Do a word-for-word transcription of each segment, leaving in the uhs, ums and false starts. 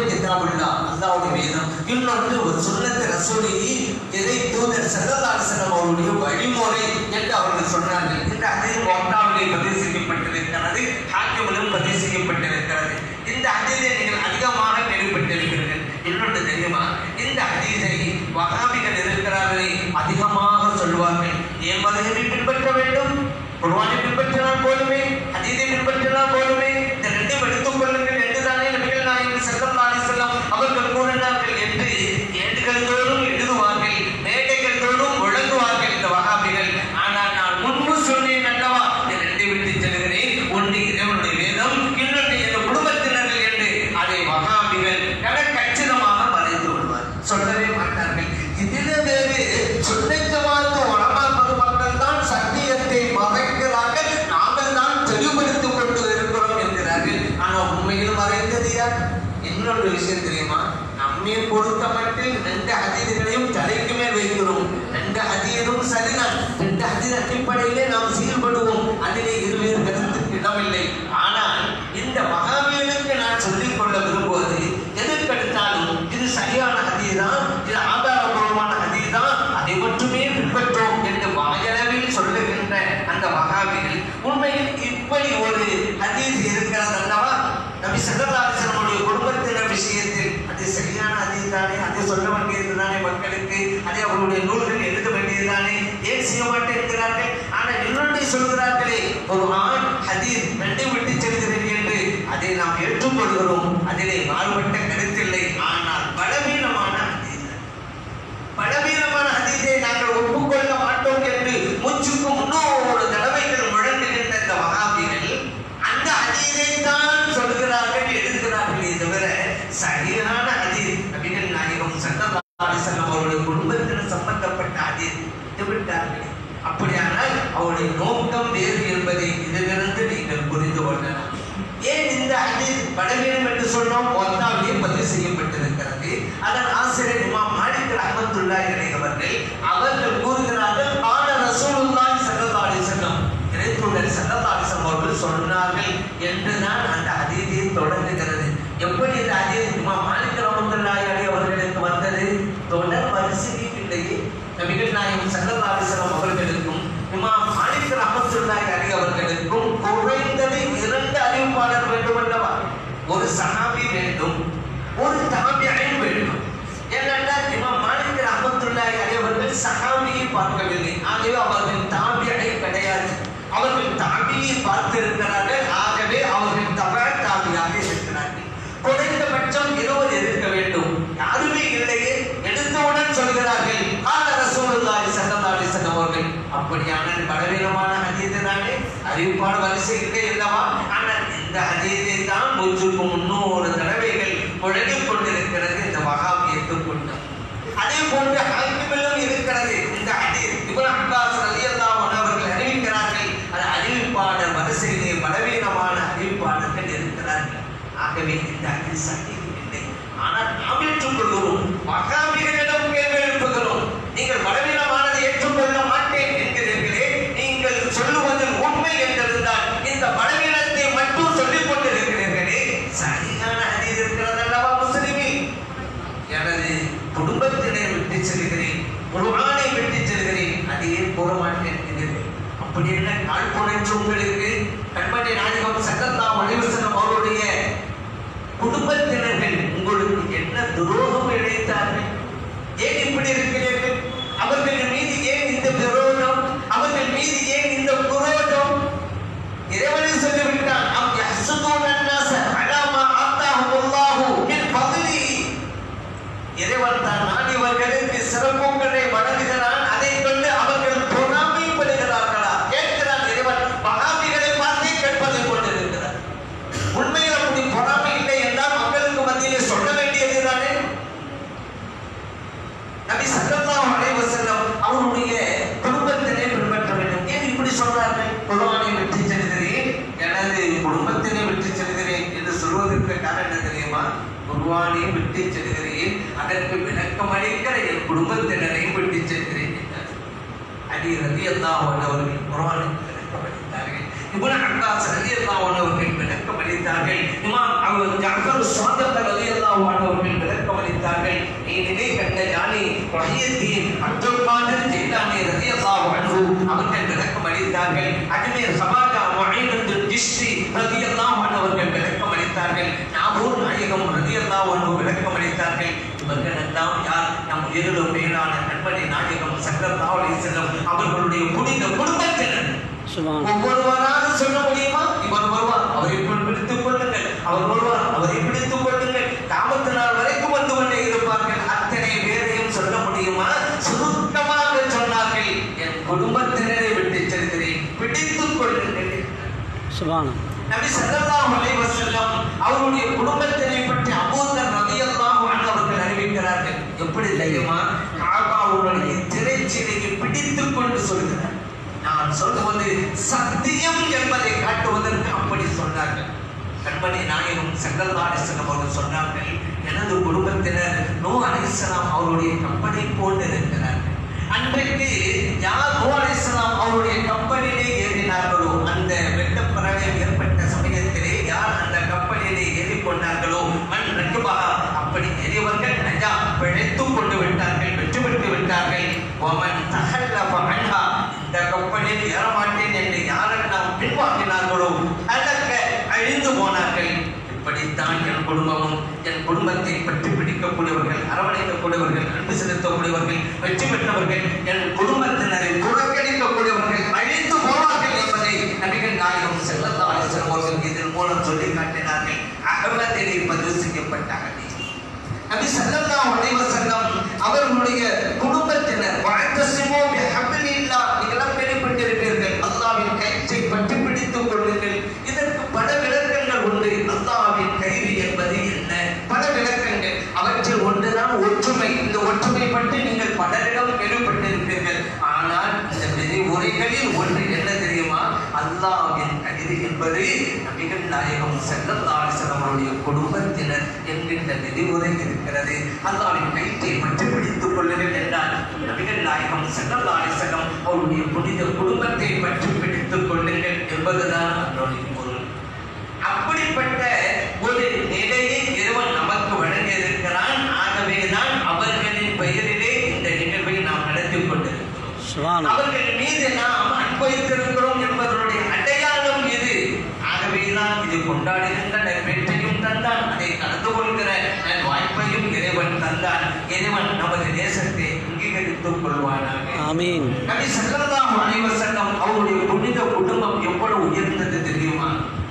கிதாபுல்லாஹ் அல்லாஹ்வுடைய வேதம், இன்னொன்று ஒரு சுன்னத் ரசூலி இறை தூதர் ஸல்லல்லாஹு அலைஹி வஸல்லம் அவருடைய வழிமுறை என்று அவர்கள் சொன்னார்கள். இந்த ஹதீஸ் முவத்தாவிலே பதிவு செய்யப்பட்டிருக்கிறது, ஹாக்கிமிலும் பதிவு செய்யப்பட்டிருக்கிறது. இந்த ஹதீஸை நீங்கள் அதிகமாக கேள்விப்பட்டிருக்கிறீர்கள். இன்னொன்று தெரியுமா, இந்த ஹதீஸை வஹாபிகள் இருக்கிறார்களே அதிகமாக சொல்வார்கள். ஏன் மதஹபை பின்பற்ற வேண்டும்? குர்ஆனை பின்பற்றினால் போதுமே, ஹதீஸை பின்பற்றினால் போதுமே, இந்த ரெண்டையும் எடுத்துக் கொள்ளுங்கள் என்றுதானே நபிகள் நாயகம் ஸல்லல்லாஹு அலைஹி வஸல்லம் அவர்கள் கூறினார்கள் என்று ஏடுகள் தோறும் எழுதுவார்கள், மேடைகள் தோறும் முழங்குவார்கள் இந்த வஹாபிகள். ஆனால் நான் முன்பு சொன்னேன் அல்லவா, இந்த ரெண்டை விட்டு செல்கிறேன், ஒன்று இறைவனுடைய வேதம், இன்னொன்று என் குடும்பத்தினர்கள் என்று அதை வஹாபிகள் கச்சிதமாக மறைத்து விடுவார், சொல்லவே மாட்டார்கள். இதில் வேறு சுன்னத் ஜமாஅத் உலமா பெருமக்கள் தான் சத்தியத்தை மறைக்கிறார்கள், நாங்கள் தான் தெளிவுபடுத்திக் கொண்டு இருக்கிறோம் என்கிறார்கள். ஆனால் உண்மையில் மறைந்தது யார்? இன்னொரு விஷயம் தெரியுமா, நம்மை பொறுத்த மட்டும் ரெண்டு ஹதீதுகளையும் தலைக்கு மேல் வைக்கிறோம். ரெண்டு ஹதீதும் சரிதான், ரெண்டு ஹதீது அடிப்படையிலே நாம் செயல்படுவோம், அதிலே இருவேறு கருத்துக்கு இடமில்லை. ஆனால் இந்த வஹாபிகளுக்கு நான் சொல்லிக் கொள்ள விரும்புவது, எதற்கெடுத்தாலும் இது சரியான ஹதீதான், இது ஆதாரபூர்வமான ஹதீதான், அதை மட்டுமே பின்பற்றோம் என்று வாயளவில் சொல்லுகின்ற அந்த வஹாபிகள் உண்மையில் இப்படி ஒரு ஹதீஸ் இருக்கிறது அல்லவா, நபி ஸல்லல்லாஹு அலைஹி வஸல்லம் குடும்பத்தினர் விஷயத்தில் அது சரியான ஹதீஸ் தானே, அதை சொல்ல வேண்டியது தானே மக்களுக்கு, அதை அவருடைய நூல்கள் எழுத வேண்டியது தானே, ஏன் செய்ய மாட்டேங்கிறார்கள்? ஆனால் இன்னொன்றை சொல்கிறார்களே, ஒரு ஆண் ஹதீஸ் ரெண்டை விட்டு செல்கிறேன் என்று அதை நாம் ஏற்றுக்கொள்கிறோம், அதிலே மாறுபட்ட கருத்தில்லை. ஆனால் பலவீனமான ஹதீஸ், பலவீனமான ஹதீஸை நாங்கள் ஒப்புக்கொள்ள மாட்டோம் என்று மூச்சுக்கு முன்னூறு தடவைகள் முழங்குகின்ற இந்த வஹாபிகள் அந்த ஹதீஸை தான் சொல்கிறார்கள், எழுதுகிறார்களே தவிர சரியான ஹதீஸ் நபிகள் நாயகம் ஸல்லல்லாஹு அலைஹி வஸல்லம் அவருடைய குடும்பத்தினர் சம்பந்தப்பட்ட ஹதீஸ் விட்டார்கள். அப்படியானால் அவருடைய நோக்கம் வேறு என்பதை இதிலிருந்து நீங்கள் புரிந்து கொள்ளலாம். ஏன் இந்த ஹதீஸ் பலவீனம் என்று சொன்னோம்? முவத்தாவிலே பதிவு செய்யப்பட்டிருக்கிறது. அதன் ஆசிரியர் இமாம் மாலிக் ரஹ்மத்துல்லாஹி அலைஹி அவர்கள் அவர்கள் கூறுகிறார்கள், ஆன ரசூலுல்லாஹி ஸல்லல்லாஹு அலைஹி வஸல்லம் இறைத்தூதர் ஸல்லல்லாஹு அலைஹி வஸல்லம் அவர்கள் சொன்னார்கள் என்றுதான் அந்த ஹதீஸை தொடங்குகிறது. எப்படி இந்த ஹதீஸ் இமாம் மாலிக் ரஹ்மத்துல்லாஹி அலைஹி அவர்களுக்கு வந்தது? தொடர் வரிசையில் இல்லையே. நபிகள் நாயகம் ஸல்லல்லாஹு அலைஹி வஸல்லம் அவர்களுக்கும் இமாம் மாலிக் ரஹ்மத்துல்லாஹி அலைஹி அவர்களுக்கும் குறைந்தது இரண்டு அறிவிப்பாளர் வேண்டும் அல்லவா? ஒரு சஹாபி வேண்டும், ஒரு தாபிஈன் வேண்டும். ஏனென்றால் இமாம் மாலிக் ரஹ்மத்துல்லாஹி அலைஹி அவர்கள் சஹாபியை பார்க்கவில்லை, ஆகவே அவர்கள் தாபிஈன் கிடையாது. அவர்கள் தாபியை பார்த்திருக்கிறார்கள், ஆகவே அவர்கள் தபா தாபியாக இருக்கிறார்கள். குறைந்தபட்சம் இருவர் இருக்க வேண்டும், யாருமே இல்லையே, எடுத்தவுடன் சொல்கிறார்கள் ஆன ரசூலுல்லாஹி ஸல்லல்லாஹு அலைஹி வஸல்லம் அவர்கள். அப்படியான பலவீனமான ஹதீஸ் தானே, அறிவிப்பான வரிசை இல்லை அல்லவா? ஆனால் இந்த ஹதீஸை தான் மூச்சுக்கு முன்னூறு தடவைகள் முழங்கிக் கொண்டிருக்கிறது இந்த வஹாபியத்து கூட்டம். அதே போன்று ஹாக்கிமிலும் இருக்கிறது இந்த ஹதீஸ். இப்னு அப்பாஸ் ரலியல்லாஹு அன்ஹு அவர்கள் அறிவிக்கிறார்கள், அது அறிவிப்பாளர் வரிசையிலே பலவீனமான அறிவிப்பாளர்கள் இருக்கிறார்கள். ஆகவே இந்த ஹதீஸ் சஹீஹ் இல்லை. ஆனால் நாம் ஏற்றுக்கொள்கிறோம், வஹாபிகளிடம் கேள்வி எழுப்புகிறோம். நீங்கள் பலவீனமானதை ஏற்றுக்கொள்ள மாட்டேன் என்கிறீர்களே, நீங்கள் சொல்லுவது உண்மை என்றிருந்தால் இந்த பலவீனத்தை மட்டும் சொல்லிக் கொண்டிருக்கிறீர்களே, சரியான ஹதீஸ் இருக்கிறது அல்லவா முஸ்லிமில்? எனது குடும்பத்தினை விட்டு செல்கிறேன், குர்ஆனை விட்டு செல்கிறேன், அதையே கூற மாட்டேன் என்கிறீர்கள். அப்படி என்ன காழ்ப்புணர்ச்சி உங்களுக்கு? கண்மணி நாயகம் ஸல்லல்லாஹு அலைஹி வஸல்லம் அவருடைய குடும்பத்தினர்கள் உங்களுக்கு என்ன துரோகம் இழைத்தார்கள்? ஏன் இப்படி இருக்கிறீர்கள்? அவர்கள் மீது ஏன் இந்த விரோதம்? அவர்கள் மீது ஏன் இந்த குரோதம்? இறைவனை சொல்லிவிட்டான், அம் யஹ்சுதூன அன்னாஸ அலா மா ஆத்தாஹுல்லாஹு மின் ஃபத்லி. இறைவன் தான் நாடியவர்களுக்கு சிறப்புகளை வழங்குகிறான், அதை கொண்டு அவர்கள் பொறாமைப்படுகிறார்களா? கேட்கிறான் இறைவன். வஹாபிகளை பார்த்தே கேட்பதை கொண்டிருக்கிறார். உண்மையில் அப்படி பொறாமை இல்லை என்றால் மக்களுக்கு மத்தியிலே சொல்ல வேண்டியது தானே. நபி ஸல்லல்லாஹு அலைஹி வஸல்லம் அவருடைய குடும்பத்தினை பின்பற்ற வேண்டும். ஏன் இப்படி சொல்றார்கள்? குர்ஆனை விட்டு செல்கிறேன், எனது குடும்பத்தினை விட்டு செல்கிறேன் என்று சொல்வதற்கு காரணம் என்ன தெரியுமா? குர்ஆனை விட்டு செல்கிறேன், அதற்கு விளக்கம் அளிக்கிற என் குடும்பத்தினரை விட்டு செல்கிறேன் என்றார். அலி ரலியல்லாஹு அன்ஹு அவர்கள் குர்ஆனுக்கு விளக்கம் அளித்தார்கள். இப்னு அப்பாஸ் ரலியல்லாஹு அன்ஹு அவர்கள் விளக்கம் அளித்தார்கள். இமாம் அபூ ஜஅஃபர் ஸாதிக் ரலியல்லாஹு அன்ஹு முஹியத்தீன் அப்துல் காதிர் ஜீலானி ரலியல்லாஹு அன்ஹு அவர்கள் விளக்கம் அளித்தார்கள். அஜ்மீர் ஹவாஜா முஈனுத்தீன் சிஷ்தி ரலியல்லாஹு அன்ஹு அவர்கள் விளக்கம் அளித்தார்கள். நாகூர் நாயகம் ரலியல்லாஹு அன்ஹு விளக்கம் அளித்தார்கள். இவர்கள் எல்லாம் யார்? நம் உயிரிலும் மேலான கண்மணி நாயகம் ஸல்லல்லாஹு அலைஹி வஸல்லம் அவர்களுடைய புனித குடும்பத்தினர். ஒவ்வொருவராக சொல்ல முடியுமா? இவர் வருவார், அவரை பிடித்துக் கொள்ளுங்கள், அவர் வருவார், அவரை பிடித்துக் கொள்ளுங்கள், காமத்து நாள் வரைக்கும் வந்து கொண்டே இருப்பார்கள். அத்தனை பேரையும் சொல்ல முடியுமா? சுருக்கமாக சொன்னார்கள், என் குடும்பத்தினரை விட்டு செல்கிறேன், பிடித்துக் கொள்ளுங்கள். நபி ஸல்லல்லாஹு அலைஹி வஸல்லம் அவருடைய குடும்பத்தினை பற்றி அபூதர் ரலியல்லாஹு அன்ஹு அவர்கள் அறிவிக்கிறார்கள். எப்படி தெரியுமா? காபாவுடைய திரைச்சீலையை பிடித்துக் கொண்டு சொல்கிறார். நான் சொல்வது சத்தியம் என்பதை காட்டுவதற்கு அப்படி சொன்னார்கள். கண்மணி நாயகம் ஸல்லல்லாஹு அலைஹி வஸல்லம் அவர்கள் சொன்னார்கள், எனது குடும்பத்தினர் நூஹ் அலைஹிஸ்ஸலாம் அவருடைய கப்பலை போன்று இருக்கிறார்கள். அன்றைக்கு யார் நூஹ் அலைஹிஸ்ஸலாம் அவருடைய கப்பலிலே ஏறினார்களோ, அந்த வெள்ளப்பிரளயம் ஏற்பட்ட சமயத்திலே யார் அந்த கப்பலிலே ஏறிக்கொண்டார்களோ, மண் ரக்குபா அப்படி எரியவர்கள் நஜா பிழைத்துக் கொண்டு விட்டார்கள், வெற்றி பெற்று விட்டார்கள். ஒமன் தஹல்லஃப அன்ஹா இந்த கப்பலில் ஏறமாட்டேன் என்று யாரெல்லாம் பின்வாங்கினார்களோ அதற்க அழிந்து போனார்கள். இப்படித்தான் என் குடும்பமும், என் குடும்பத்தை பற்றி பிடிக்கக்கூடியவர்கள், அரவணைக்கக்கூடியவர்கள், அன்பு செலுத்தக்கூடியவர்கள், வெற்றி பெற்றவர்கள், என் குடும்பத்தினரை புறக்கணிக்கக்கூடியவர்கள் அழிந்து போவார்கள் என்பதை நபிகள் நாயகம் ஸல்லல்லாஹு அலைஹி வஸல்லம் அவர்கள் இதன் மூலம் சொல்லி காட்டினார்கள். அஹ்மதிலே பதிவு செய்யப்பட்ட ஹதீஸ். நபி ஸல்லல்லாஹு அலைஹி வஸல்லம் அவர்களுடைய குடும்பத்தினர் வஅத்தஸிமு பிஹப்லில்லாஹ், இதெல்லாம் கேள்விப்பட்டிருப்பீர்கள், அல்லாஹ்வின் கயிற்றை பற்றி பிடித்துக் கொள்ளுங்கள். இதற்கு பல விளக்கங்கள் உண்டு. அல்லாஹ்வின் கயிறு என்பது என்ன? பல விளக்கங்கள். அவற்றில் ஒன்றுதான் ஒற்றுமை. இந்த ஒற்றுமை பற்றி நீங்கள் பலரிடம் கேள்விப்பட்டிருப்பீர்கள். ஆனால் இந்த விதிமுறைகளில் ஒன்று என்ன தெரியுமா? அல்லாஹ்வின் கயிறு என்பது நபிகள் நாயகம் ஸல்லல்லாஹு அலைஹி வஸல்லம் அவருடைய குடும்பத்தினர் என்கின்ற விதிமுறை இருக்கிறது. அல்லாஹ்வின் கயிற்றை பற்றி பிடித்துக் கொள்ளுங்கள் என்றால் நபிகள் நாயகம் ஸல்லல்லாஹு அலைஹி வஸல்லம் அவருடைய புனித குடும்பத்தை பற்றி பிடித்துக் கொள்ளுங்கள் என்பதுதான் அதனுடைய பொருள். அப்படிப்பட்ட ஒரு நிலையை இறைவன் நமக்கு வழங்கியிருக்கிறான். ஆகவேதான் அவர்களின் பெயரிலே இந்த நிகழ்வை நாம் நடத்தி கொண்டிருக்கிறோம். அவர்கள் மீது நாம் அன்பு வைத்திருக்கிறோம் என்பதனுடைய அடையாளம் இது. ஆகவேதான் இது கொண்டாடுகின்ற நற்பேற்றையும் தந்தான், அதை கலந்து கொள்கிற நல் வாய்ப்பையும் இறைவன் தந்தான். இறைவன் நமது தேசத்தை அங்கீகரித்துக் கொள்வானாக. ஆமீன். நபி ஸல்லல்லாஹு அலைஹி வஸல்லம் அவருடைய புனித குடும்பம் எவ்வளவு உயர்ந்தது தெரியுமா?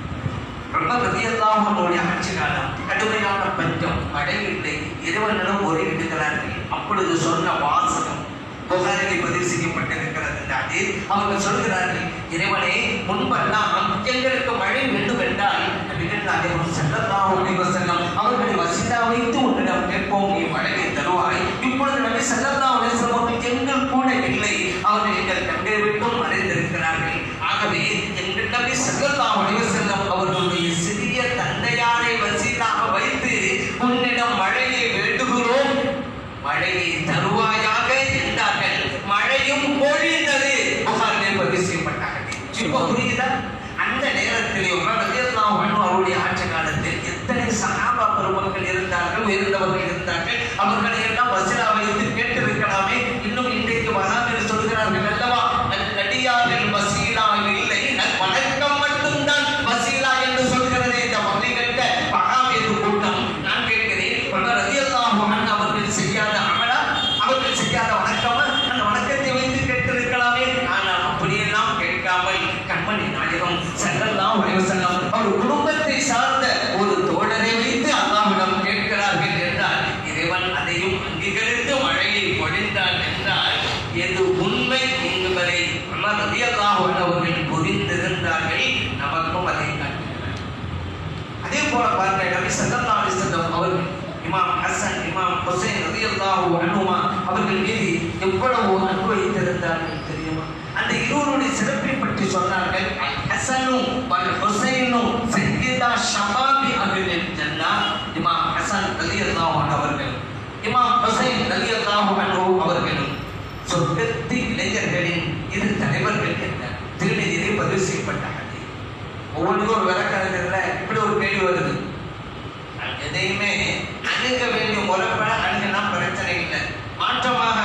உமர் ரலியல்லாஹு அன்ஹுடைய ஆட்சி காலம், கடுமையான பஞ்சம், மழை இல்லை, இறைவனிடம் முறையிடுகிறார்கள். அப்பொழுது சொன்ன வாசகம் புகாரில் பதிவு செய்யப்பட்டிருக்கிறது. அவர்கள் சொல்கிறார்கள், இறைவனே, முன்பெல்லாம் எங்களுக்கு மழை வேண்டும் என்றால் நபிகள் நாயகம் ஸல்லல்லாஹு அலைஹி வஸல்லம் அவர்களை வசிதா வைத்து உன்னிடம் கேட்போம், நீ மழையை தருவாய். இப்பொழுது நபி ஸல்லல்லாஹு அலைஹி வஸல்லம் அவர்கள் எங்கள் கூட இல்லை, அவர்கள் எங்கள் கண்டே விட்டும் மறைந்திருக்கிறார்கள். ஆகவே எங்கள் நபி ஸல்லல்லாஹு அலைஹி வஸல்லம் அவர்களுடைய சிறிய தந்தையாரை வசிதாக வைத்து உன்னிடம் மழையை வேண்டுகிறோம், மழையை தருவாயாக என்றார்கள். மழையும் பொழிந்தது. புகாரில் பதிவு செய்யப்பட்டார்கள். இப்ப புரியுதா? அந்த நேரத்தில் உமர் ரலியல்லாஹு அன்ஹு அவருடைய ஆட்சி காலத்தில் எத்தனை சஹாபா பெருமக்கள் இருந்தார்கள், உயர்ந்தவர்கள் இருந்தார்கள். அவர்களை எல்லாம் வசிலா வைத்து கேட்டிருக்கலாமே. இன்னும் இன்றைக்கு வராமல் சொல்கிறார்கள் அல்லவா, நடிகார்கள் வசீலா இல்லை, வணக்கம் மட்டும்தான் வசீலா என்று சொல்கிறதே இந்த மகளிர்கிட்ட பகாவியது கூட்டம். நான் கேட்கிறேன், உமர் ரலியல்லாஹு அன்ஹு அவர்கள் செய்யாத அமலா, அவர்கள் செய்யாத வணக்கமா? அந்த வணக்கத்தை வைத்து கேட்டிருக்கலாமே. ஆனால் அப்படியெல்லாம் கேட்காமல் கண்மணி நாயகம் ஸல்லல்லாஹு அலைஹி வஸல்லம் அவர் குடும்பத்தை சார்ந்த ஒரு தோழரை வைத்து அல்லாஹ்விடம் கேட்கிறார்கள் என்றால் இறைவன் அதையும் அங்கீகரித்து மழையை பொழிந்தான் என்றால் எது உண்மை என்பதை உமர் ரலியல்லாஹு அன்ஹு அவர்கள் புரிந்திருந்தார்கள். நமக்கும் அதை காட்டுகிறார். அதே போல பாருங்க, நபி ஸல்லல்லாஹு அலைஹி வஸல்லம் அவர்கள் இமாம் ஹசன், இமாம் ஹுசைன் ரலியல்லாஹு அன்ஹுமா அவர்கள் மீது எவ்வளவு அன்பு வைத்திருந்தார்கள் தெரியுமா? அந்த இருவருடைய சிறப்பை பற்றி சொன்னார்கள். ஹசனும் வல் ஹுசைனும் சய்யிதா ஷபாபி அஹ்லில் ஜன்னah. இமாம் ஹசன் ரலியல்லாஹு அன்ஹு அவர்கள், இமாம் ஹுசைன் ரலியல்லாஹு அன்ஹு அவர்களும் சொர்க்கத்து இளைஞர்களின் இரு தலைவர்கள் என்ற திருமதியிலே பதிவு செய்யப்பட்டார்கள். ஒவ்வொன்றுக்கும் ஒரு விளக்கத்துல இப்படி ஒரு கேள்வி வருது. எதையுமே அணுக வேண்டிய முறைப்பட அணுகினா பிரச்சனை இல்லை. மாற்றமாக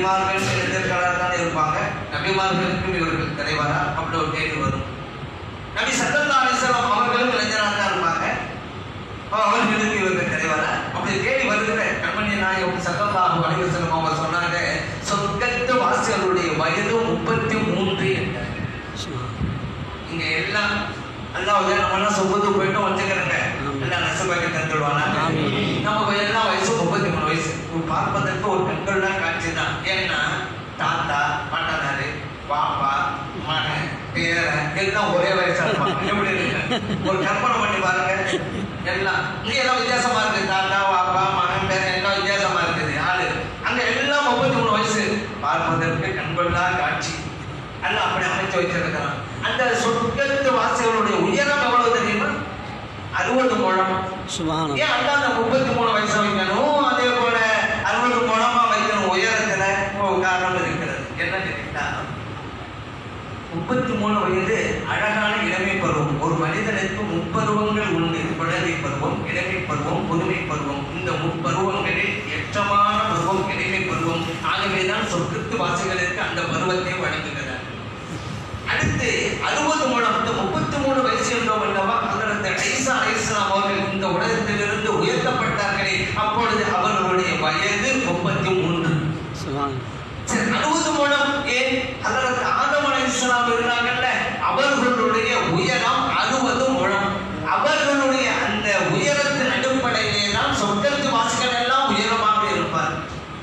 நபிமார்கள் இளைஞர்களாக தான் இருப்பாங்க. நபிமார்களுக்கும் இவர்கள் தலைவரா அப்படி ஒரு கேள்வி வரும். நபி ஸல்லல்லாஹு அலைஹி வஸல்லம் அவர்களும் இளைஞராக தான் இருப்பாங்க, அவர்களுக்கு இவர்கள் தலைவரா அப்படி கேள்வி வருகிற கண்மணி நாயகம் ஸல்லல்லாஹு அலைஹி வஸல்லம் அவங்க சொன்னாங்க, சொர்க்கத்து வாசிகளுடைய வயது முப்பத்தி மூன்று என்றார். இங்க எல்லாம் அல்லாஹ் நம்மளாம் சொர்க்கத்துக்கு போயிட்டு வச்சுக்கிறேங்க, எல்லாம் நசுபாக்கி தந்துடுவாங்க. நம்ம எல்லாம் வயசு முப்பத்தி மூணு வயசு பார்ப்பதற்கு ஒரு கண்கள் தான் காட்சி தான். ஏன்னா தாத்தா பாட்டனாரு பாப்பா மகன் பேரன் எல்லாம் ஒரே வயசா இருப்பாங்க. எப்படி இருக்கு ஒரு கற்பனை பண்ணி பாருங்க. எல்லாம் இங்க எல்லாம் வித்தியாசமா இருக்கு. தாத்தா பாப்பா மகன் பேரன் எல்லாம் வித்தியாசமா இருக்குது ஆளு. அங்க எல்லாம் முப்பத்தி மூணு வயசு பார்ப்பதற்கு கண்கள் தான் காட்சி. எல்லாம் அப்படி அமைச்சு வச்சிருக்கிறான். அந்த சொர்க்கத்து வாசிகளுடைய உயரம் எவ்வளவு தெரியுமா? அறுபது முழம். ஏன் அந்த அந்த முப்பத்தி மூணு வயசு வைக்கணும், அதே போல அறுபது முழமா வைக்கணும்? உயரத்துல காரணம் இருக்கிறது. என்ன கேட்டா முப்பத்தி மூணு வயது அழகான இளமை பருவம். ஒரு மனிதனுக்கு முப்பருவங்கள் உண்டு. குழந்தை பருவம், இளமை பருவம், புதுமை பருவம். இந்த முப்பருவங்களில் எச்சமான பருவம் இளமை பருவம். ஆகவேதான் சொர்க்கத்து வாசிகளுக்கு அந்த பருவத்தை வழங்குகிறார். அடுத்து அறுபது மூலம் இந்த முப்பத்தி மூணு வயசு என்றோம் அல்லவா, அதற்கு ஈசா அலைஹிஸ்ஸலாம் அவர்கள் இந்த உலகத்திலிருந்து உயர்த்தப்பட்டார்களே, அப்பொழுது அவர்களுடைய வயது முப்பத்தி மூன்று. அறுபது மூலம் ஏன் அதற்கு ஆதம் அலைஹிஸ்ஸலாம் இருந்தாங்கல்ல, அவர்களுடைய உயரம் அறுபது மூலம். அவர்களுடைய அந்த உயரத்தின் அடிப்படையிலே தான் சொர்க்கத்து வாசிகள் எல்லாம் உயரமாக இருப்பார்.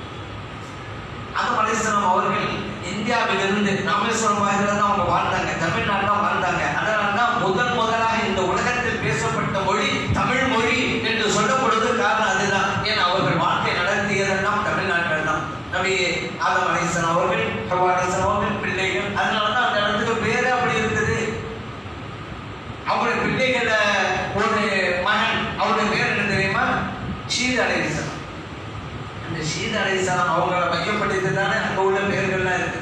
ஆதம் அலைஹிஸ்ஸலாம் அவர்கள் இந்தியாவிலிருந்து ராமேஸ்வரம் வாயிலிருந்து அவங்க வாழ்ந்தாங்க, தமிழ்நாட்டில் வாழ்ந்தாங்க. அதனால தான் முதன் முதலாக இந்த உலகத்தில் பேசப்பட்ட மொழி தமிழ் மொழி என்று சொல்லப்படுவது காரணம் அதுதான். ஏன்னா அவர்கள் வாழ்க்கை நடத்தியதெல்லாம் தமிழ்நாட்டில் தான். நபி ஆதம் அலைஹிஸ்ஸலாம் அவர்கள், ஹவ்வா அலைஹிஸ்ஸலாம் அவர்கள் பிள்ளைகள். அதனாலதான் அந்த இடத்துக்கு பேரு அப்படி இருக்குது. அவருடைய பிள்ளைகள ஒரு மகன், அவருடைய பேர் என்ன தெரியுமா? ஷீத் அலைஹிஸ்ஸலாம். அந்த ஷீத் அலைஹிஸ்ஸலாம் அவங்கள மையப்படுத்தி தானே அங்க உள்ள பேர்கள்லாம் இருக்குது.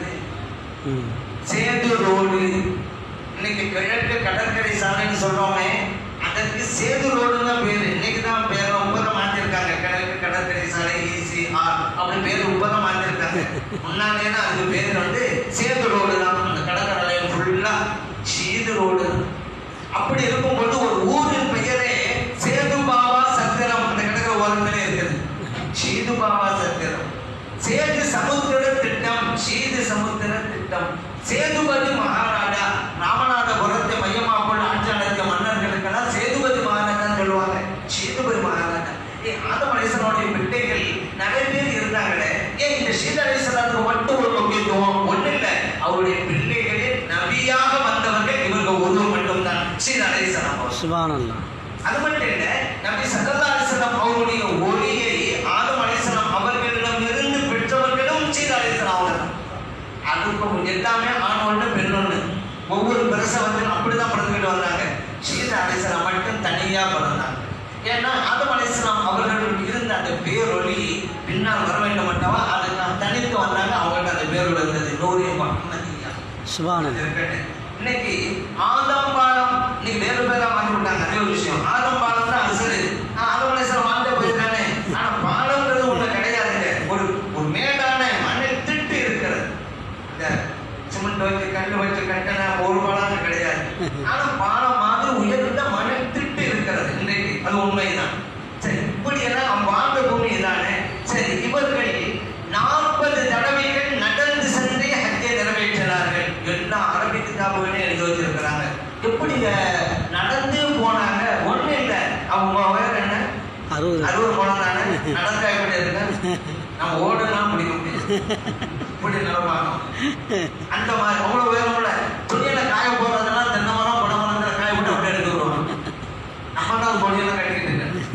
சேது ரோடு, இன்னைக்கு கிழக்கு கடற்கரை சாலைன்னு சொல்றோமே, அதற்கு சேது ரோடுன்னு தான் பேரு. இன்னைக்கு தான் பேரை ஒன்பதம் மாத்திருக்காங்க. கிழக்கு கடற்கரை சாலை இசிஆர் அப்படி பேரு ஒன்பதம் மாத்திருக்காங்க. முன்னாலேனா அதுக்கு பேர் வந்து சேது ரோடு தான். அந்த கடற்கரை ஃபுல்லா ஷீது ரோடு. அப்படி இருக்கும்போது ஒரு ஊரின் பெயரே சேது பாபா சத்திரம் அந்த கடற்கரை ஓரத்திலே இருக்குது. ஷீது பாபா சத்திரம். சேது சமுத்திர திட்டம், ஷீது சமுத்திர திட்டம். சேதுபதி மகாராஜா ராமநாதபுரத்தை மையமாக கொண்டு ஆட்சி நடத்திய மன்னர்களுக்கெல்லாம் சேதுபதி மகாராஜான்னு சொல்லுவாங்க. சேதுபதி மகாராஜா. ஏன் ஆதம் அலைஹிஸ்ஸலாமுடைய பிள்ளைகள் நிறைய பேர் இருந்தாங்களே, ஏன் இந்த ஷீத் அலைஹிஸ்ஸலாமுக்கு மட்டும் ஒரு முக்கியத்துவம்? ஒண்ணு இல்லை, அவருடைய பிள்ளைகளில் நபியாக வந்தவர்கள் இவர்கள் ஒருவர் மட்டும்தான், ஷீத் அலைஹிஸ்ஸலாம். சுப்ஹானல்லாஹ். அது மட்டும் இல்லை, நபி ஸல்லல்லாஹு அலைஹி வஸல்லம் அவருடைய ஒளியை ஆதம் அலைஹிஸ்ஸலாம் அவர்களிடம் இருந்து பெற்றவர்களும் ஷீத் அலைஹிஸ்ஸலாம் அவர்கள். அதுக்கும் எல்லாமே ஆண் ஒன்று பெண் ஒன்று. ஒவ்வொரு பிரசவத்திலும் அப்படிதான் பிறந்துகிட்டு வந்தாங்க. ஷீத் அலைஹிஸ்ஸலாம் மட்டும் தனியா பிறந்தாங்க. ஏன்னா ஆதம் அலைஹிஸ்ஸலாம் அவர்களுக்கு இருந்த அந்த பேரொளி பின்னால் வர வேண்டும் அல்லவா, அது நான் தனித்து வந்தாங்க. அவங்கள்ட்ட அந்த பேரொளி இருந்தது. நூறு முஹம்மதியா. சுப்ஹானல்லாஹ். இன்னைக்கு ஆதம் பாலம் இன்னைக்கு வேறு பேரா மாற்றி விட்டாங்க. அதே ஒரு விஷயம். ஆதம் பாலம் தான் அசரு. ஆதம் அலைஹிஸ்ஸலாம் வாழ்ந்த போயிருக்கானே, ஆனா பாலம்ன்றது ஒண்ணு கிடையாதுங்க. ஒரு ஒரு மேடான மண்ணில் திட்டு இருக்கிறது. சிமெண்ட் வச்சு கண்டு வச்சு கட்டின ஒரு பாலம் கிடையாது. ஆனா பாலம் மாதிரி உயர்ந்த மண்ணில் திட்டு இருக்கிறது இன்றைக்கு. அது உண்மைதான். சரி, இப்படி எல்லாம் வாழ்ந்த பூமி தானே. சரி, இவர்கள் நாற்பது தடவைகள் நடந்து சென்றே ஹஜ்ஜை நிறைவேற்றினார்கள். எல்லா அரபி கிதாபுகளையும் எழுதி வச்சிருக்கிறாங்க. எப்படி நடந்து போனாங்க? ஒண்ணு இல்லை, அவங்க உயரம் என்ன? அறுபது அறுபது போனம் தானே. நடந்தா எப்படி இருக்கு? நம்ம ஓடலாம் முடிய முடியும். இப்படி நிலமாகும். அந்த மாதிரி அவ்வளவு உயரமுள்ள துணியில காய போடுறதுலாம் தென்னை மரம் பனை மரத்துல காய போட்டு அப்படியே எடுத்து வருவாங்க. நம்ம தான் பொடியெல்லாம் கட்டிக்கிட்டு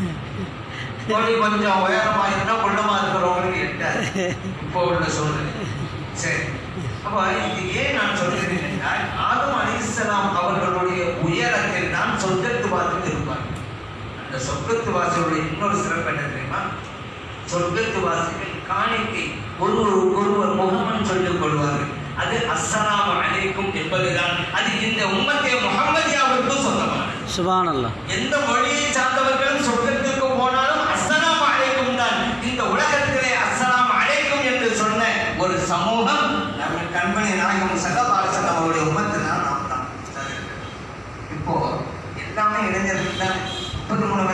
பொடி கொஞ்சம் உயரமா இருந்தா குள்ளமா இருக்கிறவங்களுக்கு எட்டாது இப்போ உள்ள சூழ்நிலை. சரி, அப்ப இது ஏன் நான் சொல்கிறேன் என்றால், ஆதம் அலைஹிஸ்ஸலாம் அவர்களுடைய உயரத்தில் தான் சொர்க்கத்து வாசல் இருப்பாங்க. அந்த சொர்க்கத்து வாசலுடைய இன்னொரு சிறப்பு என்ன தெரியுமா? சொர்க்கத்து வாசிகள் காணிக்கை ஒருவர் ஒருவர் முகமன் சொல்லிக் கொள்வார்கள். அது அஸ்ஸலாமு அலைக்கும் என்பதுதான். அது இந்த உம்மத்தே முஹம்மதியாவுக்கு சொந்தமானது. சுப்ஹானல்லாஹ். எந்த மொழியை சார்ந்தவர்களும் சொர்க்கத்திற்கு போனாலும் அஸ்ஸலாமு அலைக்கும் தான். இந்த உலகத்திலே அஸ்ஸலாமு அலைக்கும் என்று சொன்ன ஒரு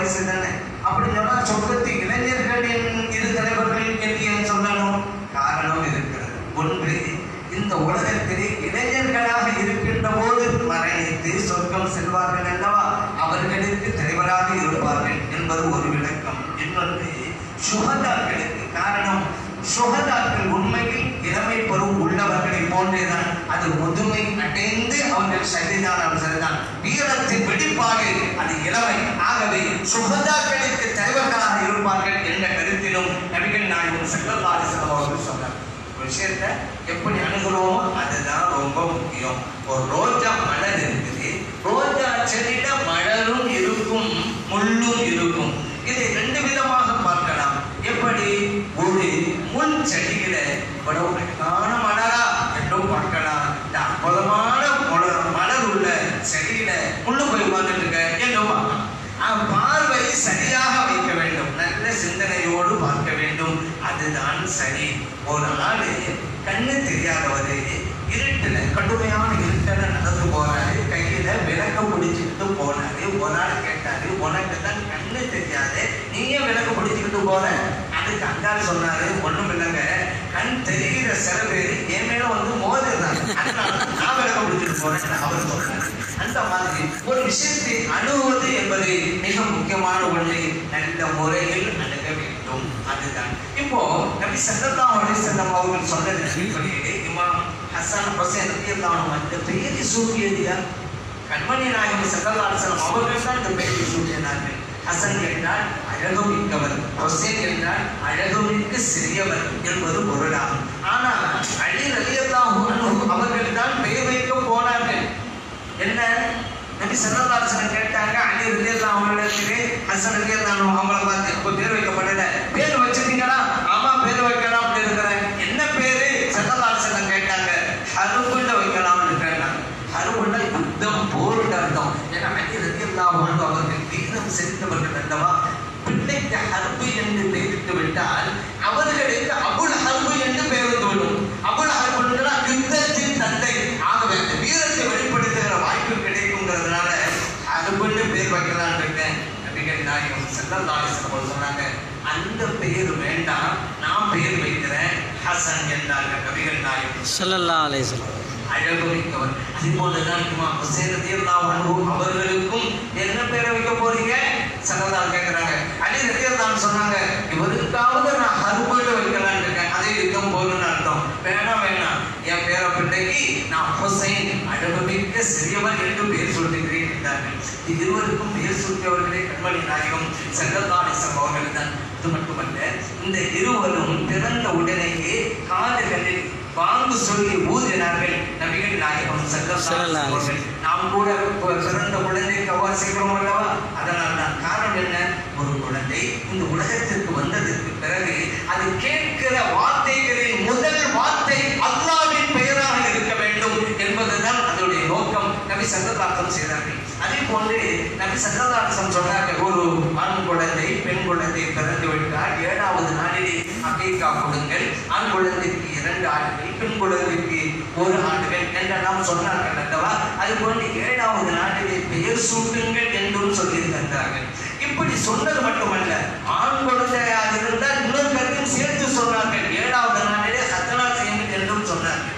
வயசு தானே. அப்படி சொன்னா சொர்க்கத்து இளைஞர்கள் இரு தலைவர்கள் என்று ஏன் சொல்லணும்? காரணம் இருக்கிறது. ஒன்று, இந்த உலகத்திலே இளைஞர்களாக இருக்கின்ற போது மரணித்து சொர்க்கம் செல்வார்கள் அல்லவா, அவர்களுக்கு தலைவராக இருப்பார்கள் என்பது ஒரு விளக்கம். இன்னொன்று, சுஹதாக்களுக்கு. காரணம், சுஹதாக்கள் உண்மையில் இளமை பருவம் உள்ளவர்களை போன்றேதான். அது முதுமை அடைந்து அவர்கள் சரிதான் சரிதான் வீரத்தின் வெளிப்பாடு அது இளமை. ஆகவே சுஹதாக்களுக்கு தலைவர்களாக இருப்பார்கள் என்ற கருத்திலும் நபிகள் நாயகம் ஸல்லல்லாஹு அலைஹி வஸல்லம் அவர்கள் சொன்னார். ஒரு விஷயத்தை எப்படி அணுகிறோமோ அதுதான் ரொம்ப முக்கியம். ஒரு ரோஜா மலர் இருக்குது, ரோஜா செடியில மலரும் இருக்கும் முள்ளும் இருக்கும். இதை ரெண்டு விதமாக பார்க்கலாம். எப்படி? ஒரு முள் செடியில இவ்வளவு அழகான மலரா என்றும் பார்க்கலாம். இந்த அற்புதமான மலர் உள்ள செடியில முள்ளு போய் உட்கார்ந்துட்டு இருக்க என்றும் பார்க்கலாம். பார்வை சரியாக வைக்க வேண்டும், நல்ல சிந்தனையோடு பார்க்க வேண்டும். அதுதான் சரி. ஒரு நாள் கண்ணு தெரியாதவரு இருட்டுல, கடுமையான இருட்டுல நடந்து போறாரு, கையில விளக்க பிடிச்சுக்கிட்டு போனாரு. ஒரு நாள் கேட்டாரு, உனக்கு தான் கண்ணு தெரியாது, நீயே விளக்க பிடிச்சுக்கிட்டு போற? அதுக்கு அங்காள் சொன்னாரு, ஒண்ணும் இல்லைங்க, கண் தெரிகிற சில பேரு என் மேல வந்து மோதிடுறாங்க, அதனால நான் விளக்க பிடிச்சிட்டு போறேன் அவர் சொன்னாரு. அந்த மாதிரி ஒரு விஷயத்தை அணுகுவது என்பது மிக முக்கியமான ஒன்று. நல்ல முறையில் அணுக வேண்டும். அதுதான் இப்போ நபி ஸல்லல்லாஹு அலைஹி வஸல்லம் அவர்கள் சொன்னது அடிப்படையிலே இமாம் ஹசன் ஹுசைன் ரலியல்லாஹு அன்ஹு அந்த பெயரை சூட்டியது கண்மணி நாயகம் ஸல்லல்லாஹு அலைஹி வஸல்லம் அவர்கள் தான் இந்த பெயரை சூட்டினார்கள். ஹசன் என்றால் அழகு மிக்கவர், ஹுசைன் என்றால் அழகு மிக்க சிறியவர் என்பது பொருளாகும். ஆனால் அலி ரலியல்லாஹு அன்ஹு அவர்கள் தான் பெயர் வைக்க போனார்கள். என்ன? நபி ஸல்லல்லாஹு அலைஹி வஸல்லம் கேட்டாங்க, அலி ரலியல்லாஹு அவர்களிடத்திலே ஹசன் ரலியல்லாஹு அவங்களை பார்த்து, இப்போ பேர் வைக்கப்படல, பேர் வச்சிட்டீங்களா? ஆமா, பேர் வைக்கலாம் இருக்கிறேன். என்ன பேரு? ஸல்லல்லாஹு அலைஹி வஸல்லம் கேட்டாங்க. ஹர்புல வைக்கலாம்னு கேட்டாங்க. ஹர்புல யுத்தம், போர் அர்த்தம். ஏன்னா அலி ரலியல்லாஹு அன்ஹு அவர்கள் வீரம் செலுத்தவர்கள் அல்லவா. பிள்ளைக்கு ஹர்பு என்று பெயரிட்டு விட்டால் அவர்களுக்கு அபுல் ஹர்பு என்று பெயர் வந்துவிடும். அபுல் ஹர்பு என்றால் யுத்தத்தின் தந்தை. ஆகவே அந்த வீரத்தை வெளிப்படுத்துகிற வாய்ப்பு கிடைக்குங்கிறதுனால ஹர்புன்னு பேர் வைக்கலாம் இருக்கேன். நபிகள் நாயகம் ஸல்லல்லாஹு அலைஹி வஸல்லம் சொன்னாங்க, அந்த பெயர் வேண்டாம், நான் பெயர் வைக்கிறேன் ஹசன் என்றார்கள் நபிகள் நாயகம் ஸல்லல்லாஹு அலைஹி வஸல்லம். அழகு மிக்கவர். அதே போலதான் இமாம் ஹுசைன் ரலியல்லாஹு அன்ஹு அவர்களுக்கும் என்ன பேரை வைக்க போறீங்க? ஸல்லல்லாஹு கேட்கிறாங்க. அலி ரலியல்லாஹு சொன்னாங்க, இவருக்காவது நான் ஹர்புல வைக்கலாம்னு இருக்கேன். அதே யுத்தம் போலுன்னு அர்த்தம். வேணாம் வேணாம், என் பேர பிள்ளைக்கு நான் ஹுசைன் அழகு மிக்க சிறியவர் என்று பெயர் சொல்லுகிறேன் என்றார்கள். இருவருக்கும் பெயர் சூட்டியவர்களே கண்மணி நாயகம் ஸல்லல்லாஹு அலைஹி வஸல்லம் அவர்கள் தான். இது மட்டுமல்ல, இந்த இருவரும் பிறந்த உடனேயே காதுகளில் வாங்கு சொல்லி ஊதினார்கள் நபிகள் நாயகம் ஸல்லல்லாஹு அலைஹி வஸல்லம். நாம் கூட பிறந்த குழந்தைக்கு அவ்வாறு செய்கிறோம் அல்லவா? அதனால் தான். காரணம் என்ன? ஒரு குழந்தை இந்த உலகத்திற்கு வந்ததற்கு பிறகு அது கேட்கிற வார்த்தைகளின் முதல் வார்த்தை அல்லாஹ்வின் பெயராக இருக்க வேண்டும் என்பதுதான் அதனுடைய நோக்கம். நபி ஸல்லல்லாஹு அலைஹி வஸல்லம் செய்தார்கள். அதே போன்று நபி ஸல்லல்லாஹு அலைஹி வஸல்லம் சொன்னார்கள், ஒரு ஆண் குழந்தை பெண் குழந்தை பிறந்து விட்டால் ஏழாவது நாளிலே அகீகா கொடுங்கள். ஆண் குழந்தைக்கு இரண்டு ஆண்டுகள், பெண் குழந்தைக்கு ஒரு ஆண்டுகள் என்றெல்லாம் சொன்னார்கள் அல்லவா. அது போன்று ஏழாவது நாளிலே பெயர் சூட்டுங்கள் என்றும் சொல்லி தந்தார்கள். இப்படி சொன்னது மட்டுமல்ல, ஆண் குழந்தையாக இருந்தால் இன்னொரு கருத்தையும் சேர்த்து சொன்னார்கள். ஏழாவது நாளிலே ஹத்னா செய்யுங்கள் என்றும் சொன்னார்கள்.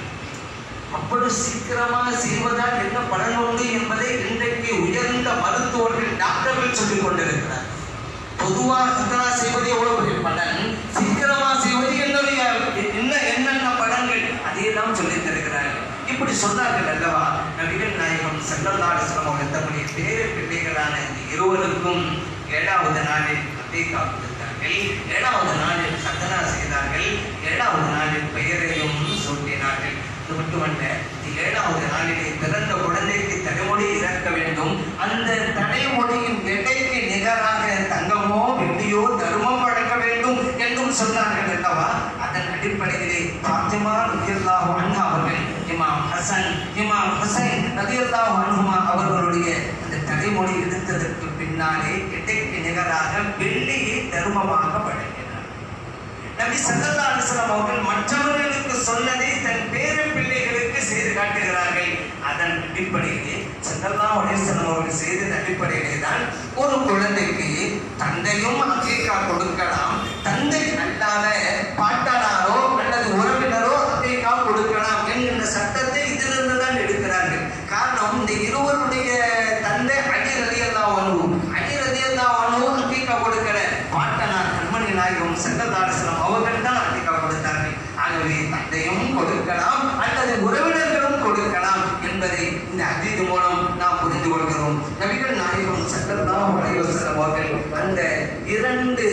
அப்படி சீக்கிரமாக செய்வதால் என்ன பலன் உண்டு என்பதை இன்றைக்கு உயர்ந்த மருத்துவர்கள், டாக்டர்கள் சொல்லிக் கொண்டிருக்கிறார். பொதுவாக ஹத்னா செய்வது எவ்வளவு பலன், சீக்கிரமாக செய்வது என்னுடைய என்ன என்னென்ன பலன்கள், அதையெல்லாம் சொல்லி தருகிறார்கள். இப்படி சொன்னார்கள் அல்லவா. நபிகள் நாயகம் ஸல்லல்லாஹு அலைஹி வஸல்லம் அவர்கள் தம்முடைய பேர பிள்ளைகளான இந்த இருவருக்கும் ஏழாவது நாளில் அகீகா கொடுத்தார்கள். ஏழாவது நாளில் ஹத்னா செய்தார்கள். ஏழாவது நாளில் பெயரையும் சூட்டினார்கள். இது மட்டுமல்ல, ஏழாவது நாளிலே பிறந்த குழந்தைக்கு தலைமுடி இறக்க வேண்டும். அந்த தலைமுடியின் எடைக்கு நிகராக தங்கமோ வெள்ளியோ தர்மம் வழங்க வேண்டும் என்றும் சொன்னார்கள் அல்லவா. அதன் அடிப்படையிலே ஃபாத்திமா ரலியல்லாஹு அன்ஹா அவர்கள் இமாம் ஹசன் இமாம் ஹுசைன் ரலியல்லாஹு அன்ஹுமா அவர்களுடைய அந்த தலைமுடி எடுத்ததற்கு பின்னாலே எடைக்கு நிகராக வெள்ளியை தர்மமாக வழங்கினார். நபி ஸல்லல்லாஹு அலைஹி வஸல்லம் அவர்கள் மற்றவர்களுக்கு சொன்னதை தன் பேர பிள்ளைகளுக்கு செய்து காட்டுகிறார்கள். அதன் அடிப்படையிலே ஸல்லல்லாஹு அலைஹி வஸல்லம் அவர்கள் செய்த அடிப்படையிலே தான் ஒரு குழந்தைக்கு தந்தையும் அகீகா கொடுக்கலாம், தந்தை அல்லாத பாட்டனாரோ அல்லது உறவினரோ அகீகா கொடுக்கலாம் என்கின்ற சட்டத்தை இதிலிருந்து தான் எடுக்கிறார்கள். காரணம், இந்த இருவருடைய தந்தை அலி ரலியல்லாஹு அன்ஹு அலி ரலியல்லாஹு அன்ஹு அகீகா கொடுக்கிற பாட்டனார் கண்மணி நாயகம் ஸல்லல்லாஹு அலைஹி வஸல்லம் அவர்கள் தான் அகீகா கொடுத்தார்கள். ஆகவே தந்தையும் கொடுக்கலாம் அல்லது உறவினர்களும் கொடுக்கலாம் என்பதை இந்த ஹதீஸ் மூலம் நாம் புரிந்து கொள்கிறோம். நபிகள் நாயகம் ஸல்லல்லாஹு அலைஹி வஸல்லம் அவர்கள் அந்த இரண்டு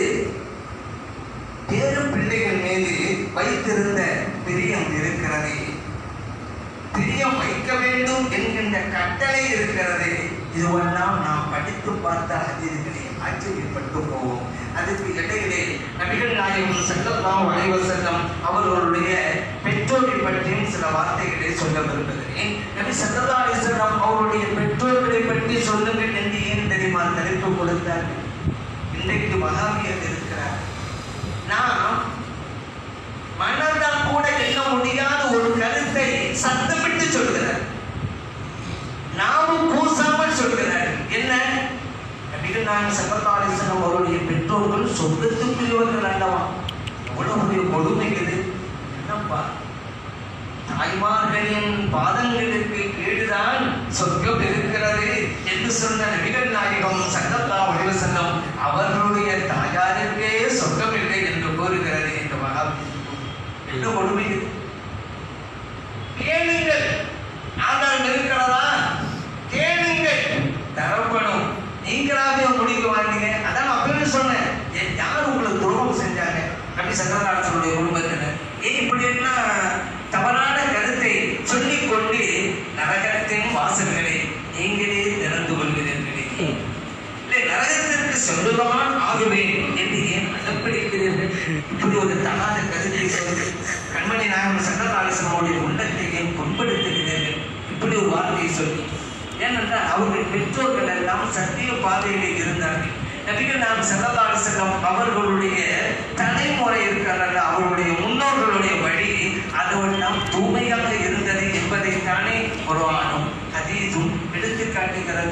பேரு பிள்ளைகள் மீது வைத்திருந்த பிரியம் இருக்கிறது, பிரியம் வைக்க வேண்டும் என்கின்ற கட்டளை இருக்கிறது. இதுவெல்லாம் நாம் படித்து பார்த்த ஹதீஸ்களை ஆச்சரியப்பட்டு போவோம். அதுக்கு இடையிலே நபிகள் நாயகம் ஸல்லல்லாஹு அலைஹி வஸல்லம் அவர்களுடைய பெற்றோரை பற்றியும் சில வார்த்தைகளை சொல்ல விரும்புகிறேன். நபி ஸல்லல்லாஹு அலைஹி வஸல்லம் அவருடைய பெற்றோர்களை பற்றி சொல்லுங்கள் என்று ஏன் தெரியுமா தலைப்பு கொடுத்தார்கள்? இன்றைக்கு வஹாபியர் இருக்கிறார், நாம் மனதால் கூட எண்ண முடியாத ஒரு கருத்தை சத்தமிட்டு சொல்கிறார், நாமும் கூசாமல் சொல்கிறார். என்ன? நபிகள் நாயகம் ஸல்லல்லாஹு அலைஹி வஸல்லம் அவருடைய பெற்றோர்கள் சொர்க்கத்துக்குரியவர்கள் அல்லவா? எவ்வளவு கொடுமைகள்! என்னப்பா, தாய்மார்களின் பாதங்களுக்கு கீழ்தான் சொர்க்கம் இருக்கிறது என்று சொன்ன நபிகள் நாயகம் ஸல்லல்லாஹு அலைஹி வஸல்லம் அவர்களுடைய தாயாருக்கே சொர்க்கம் இல்லை என்று கூறுகிறது. இந்த மகா என்ன கொடுமை! கேளுங்கள், ஆதாரம் இருக்கிறதா? கேளுங்கள், தரப்படும். நீங்களாவே முடிக்க வாங்க. அதான் அப்பவே சொன்னேன், யார் உங்களுக்கு துரோகம் செஞ்சாங்க? நபி ஸல்லல்லாஹு அலைஹி வஸல்லம் குடும்பத்தினர் ஏன் இப்படி எல்லாம் தவறான கருத்தை சொல்லிக் கொண்டு நரகத்தின் வாசல்களை நீங்களே திறந்து கொள்கிறீர்களே, இல்லை நரகத்திற்கு சொல்லுதான் ஆகுவேன் என்று ஏன் அடப்பிடிக்கிறீர்கள்? இப்படி ஒரு தகாத கருத்தை சொல்லி கண்மணி நாயகம் ஸல்லல்லாஹு அலைஹி வஸல்லம் உள்ளத்தை ஏன் புண்படுத்துகிறீர்கள்? இப்படி ஒரு வார்த்தையை சொல்லி. ஏனென்றால் அவர்கள் பெற்றோர்கள் எல்லாம் சத்திய பாதையிலே இருந்தார்கள். நபிகள் நாயகம் ஸல்லல்லாஹு அலைஹி வஸல்லம் அவர்களுடைய தலைமுறை இருக்கிறார்கள், அவர்களுடைய முன்னோர்களுடைய வழி அதெல்லாம் தூய்மையாக இருந்தது என்பதைத்தானே குர்ஆனும் ஹதீஸும் எடுத்து காட்டுகிறது.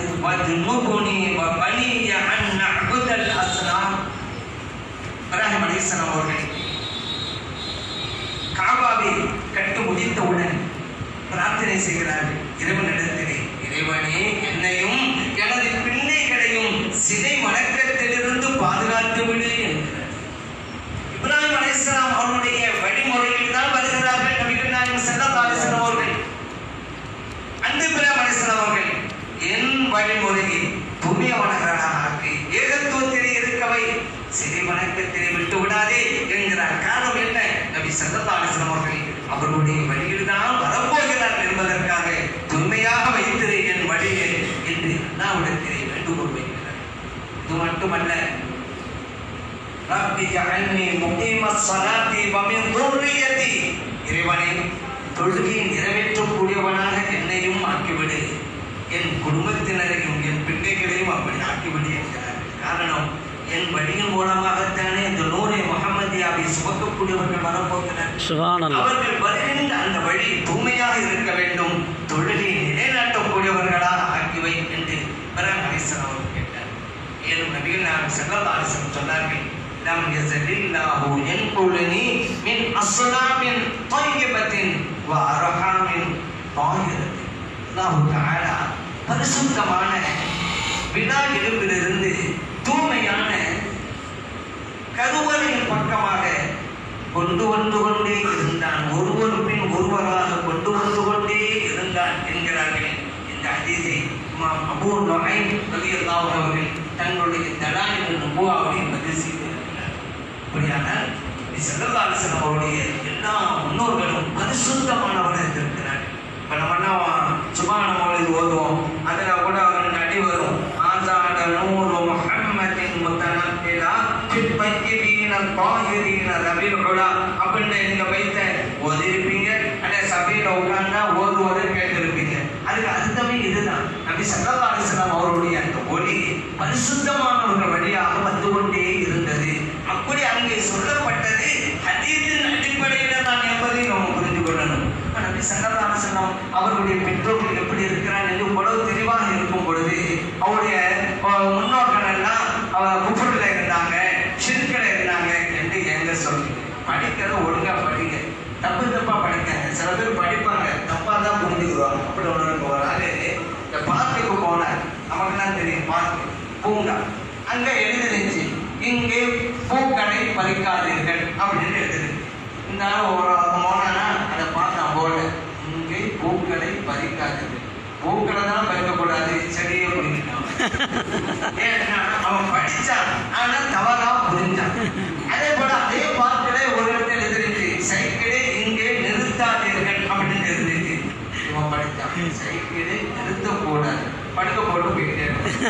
இப்ராஹிம் அலைஹிஸ்ஸலாம் அவர்கள் காபாவை கட்டி முடித்தவுடன் பிரார்த்தனை செய்கிறார்கள் இறைவனிடத்திலே, இறைவனே என்னையும் எனது பிள்ளைகளையும் சிலை வணக்கத்திலிருந்து பாதுகாத்து விடு என்கிறார். இப்ராஹிம் அலைஹிஸ்ஸலாம் அவருடைய வழிமுறையில் தான் வருகிறார்கள் நபிகள் நாயகம் ஸல்லல்லாஹு அலைஹி வஸல்லம் அவர்கள். அந்த இப்ராஹிம் அலைஹிஸ்ஸலாம் அவர்கள் என் வழிமுறையை தூய்மையானவர்களாக ஆக்கி ஏகத்துவத்திலே இருக்கவை, சிலை வணக்கத்திலே விட்டு விடாதே என்கிறார். காரணம் என்ன? நபி ஸல்லல்லாஹு அலைஹி வஸல்லம் அவர்கள் அவர்களுடைய வழியில் தான் வரப்போகிறார் என்பதற்காக தூய்மையாக வைத்திரு என் வழியை என்று அல்லாஹ்விடத்திலே வேண்டுகோள் வைக்கிறார். இது மட்டுமல்ல, ரப்பி ஜஅல்னி முகீமஸ் ஸலாத்தி வ மின் துர்ரிய்யதி, இறைவனே தொழுகையை நிறைவேற்றக்கூடியவனாக என்னையும் ஆக்கிவிடு, என் குடும்பத்தினரையும் என் பிள்ளைகளையும் அப்படி ஆக்கிவிடு என்கிறார். காரணம், என் வழியின் மூலமாகத்தானே இந்த நூரை முஹம்மதியாவை சுமக்கக்கூடியவர்கள் வரப்போகிறார். அவர்கள் வருகின்ற அந்த வழி தூய்மையாக இருக்க வேண்டும், தொழுகை நிலைநாட்டக்கூடியவர்களாக ஆக்கிவை என்று இப்ராஹிம் அலைஹிஸ்ஸலாம் அவர்கள் கேட்டார். மேலும் நபிகள் நாயகம் ஸல்லல்லாஹு அலைஹி வஸல்லம் சொன்னார்கள், லம் யஸலில்லாஹு யன்குலனி மின் அஸ்லாமின் தய்யிபத்தின் வ அர்ஹாமின் தாஹிரத்தின். அல்லாஹ் தஆலா பரிசுத்தமான வினா எலும்பிலிருந்து தூய்மையான கருவறையின் பக்கமாக கொண்டு வந்து கொண்டே இருந்தான், ஒருவர் பின் ஒருவராக கொண்டு வந்து கொண்டே இருந்தான் என்கிறார்கள். இந்த ஹதீஸை இமாம் அபூ நுஐம் ரலியல்லாஹு அன்ஹு அவர்கள் தங்களுடைய தலாயிலுன் நுபுவாவில் பதிவு செய்திருக்கிறார். அப்படியானால் ஸல்லல்லாஹு அலைஹி வஸல்லம் அவருடைய எல்லா முன்னோர்களும் பரிசுத்தமானவர்கள் இருக்கிறார்கள். இப்போ நம்ம சுப்ஹான மௌலித் ஓதுவோம், அதில் கூட அவர்கள் அடி வரும், ஆசான நூறு முஹம்மதின் முத்தனப்பிலா ஃபித் தய்யிபீன தாஹிரீன ரபில் உலா அப்படின்னு நீங்க வைத்த ஓதிருப்பீங்க. அல்ல சபையில் உட்கார்ந்தா ஓதுவதை கேட்டிருப்பீங்க. அதுக்கு அர்த்தமே இதுதான். நபி ஸல்லல்லாஹு அலைஹி வஸல்லம் அவருடைய அந்த ஒளி பரிசுத்தமானவர்கள் வழியாக வந்து கொண்டே இருந்தது. அப்படி அங்கே சொல்லப்பட்டது ஹதீஸின் அடிப்படையில் தான் என்பதை நாம் புரிந்து கொள்ளணும். நபி ஸல்லல்லாஹு அலைஹி வஸல்லம் அவர்களுடைய பெற்றோர்கள் எப்படி இருக்கிறார் என்று இவ்வளவு தெளிவாக படிக்கிறத ஒழுங்கா படிங்க, தப்பு தப்பா படிக்காங்க. சில பேர் படிப்பாங்க தப்பா தான் புரிஞ்சுக்குவாங்க. அப்படி ஒன்று ஒரு ஆளு இந்த பார்க்குக்கு போனார். நமக்குலாம் தெரியும் பார்க்கு பூங்கா. அங்க எழுதிருந்துச்சு இங்கே பூக்களை பறிக்காதீர்கள் அப்படின்னு எழுதுது. இந்த ஒரு போனா அதை பார்த்தான் போர்டு, இங்கே பூக்களை பறிக்காதீர்கள். பூக்களை தான் பறிக்கக்கூடாது, செடியை புரிஞ்சுட்டான். ஏன்னா அவன் படிச்சான் ஆனா தவறா புரிஞ்சான். அதே போல அதே பார்க்கல ஒரு இடத்துல எழுதிருக்கு சைக்கிளை இங்கே நிறுத்தாதீர்கள் அப்படின்னு எழுதிருக்கு. இவன் படித்தான் சைக்கிளை நிறுத்தக்கூடாது, படுக்க போட்டு போயிட்டே.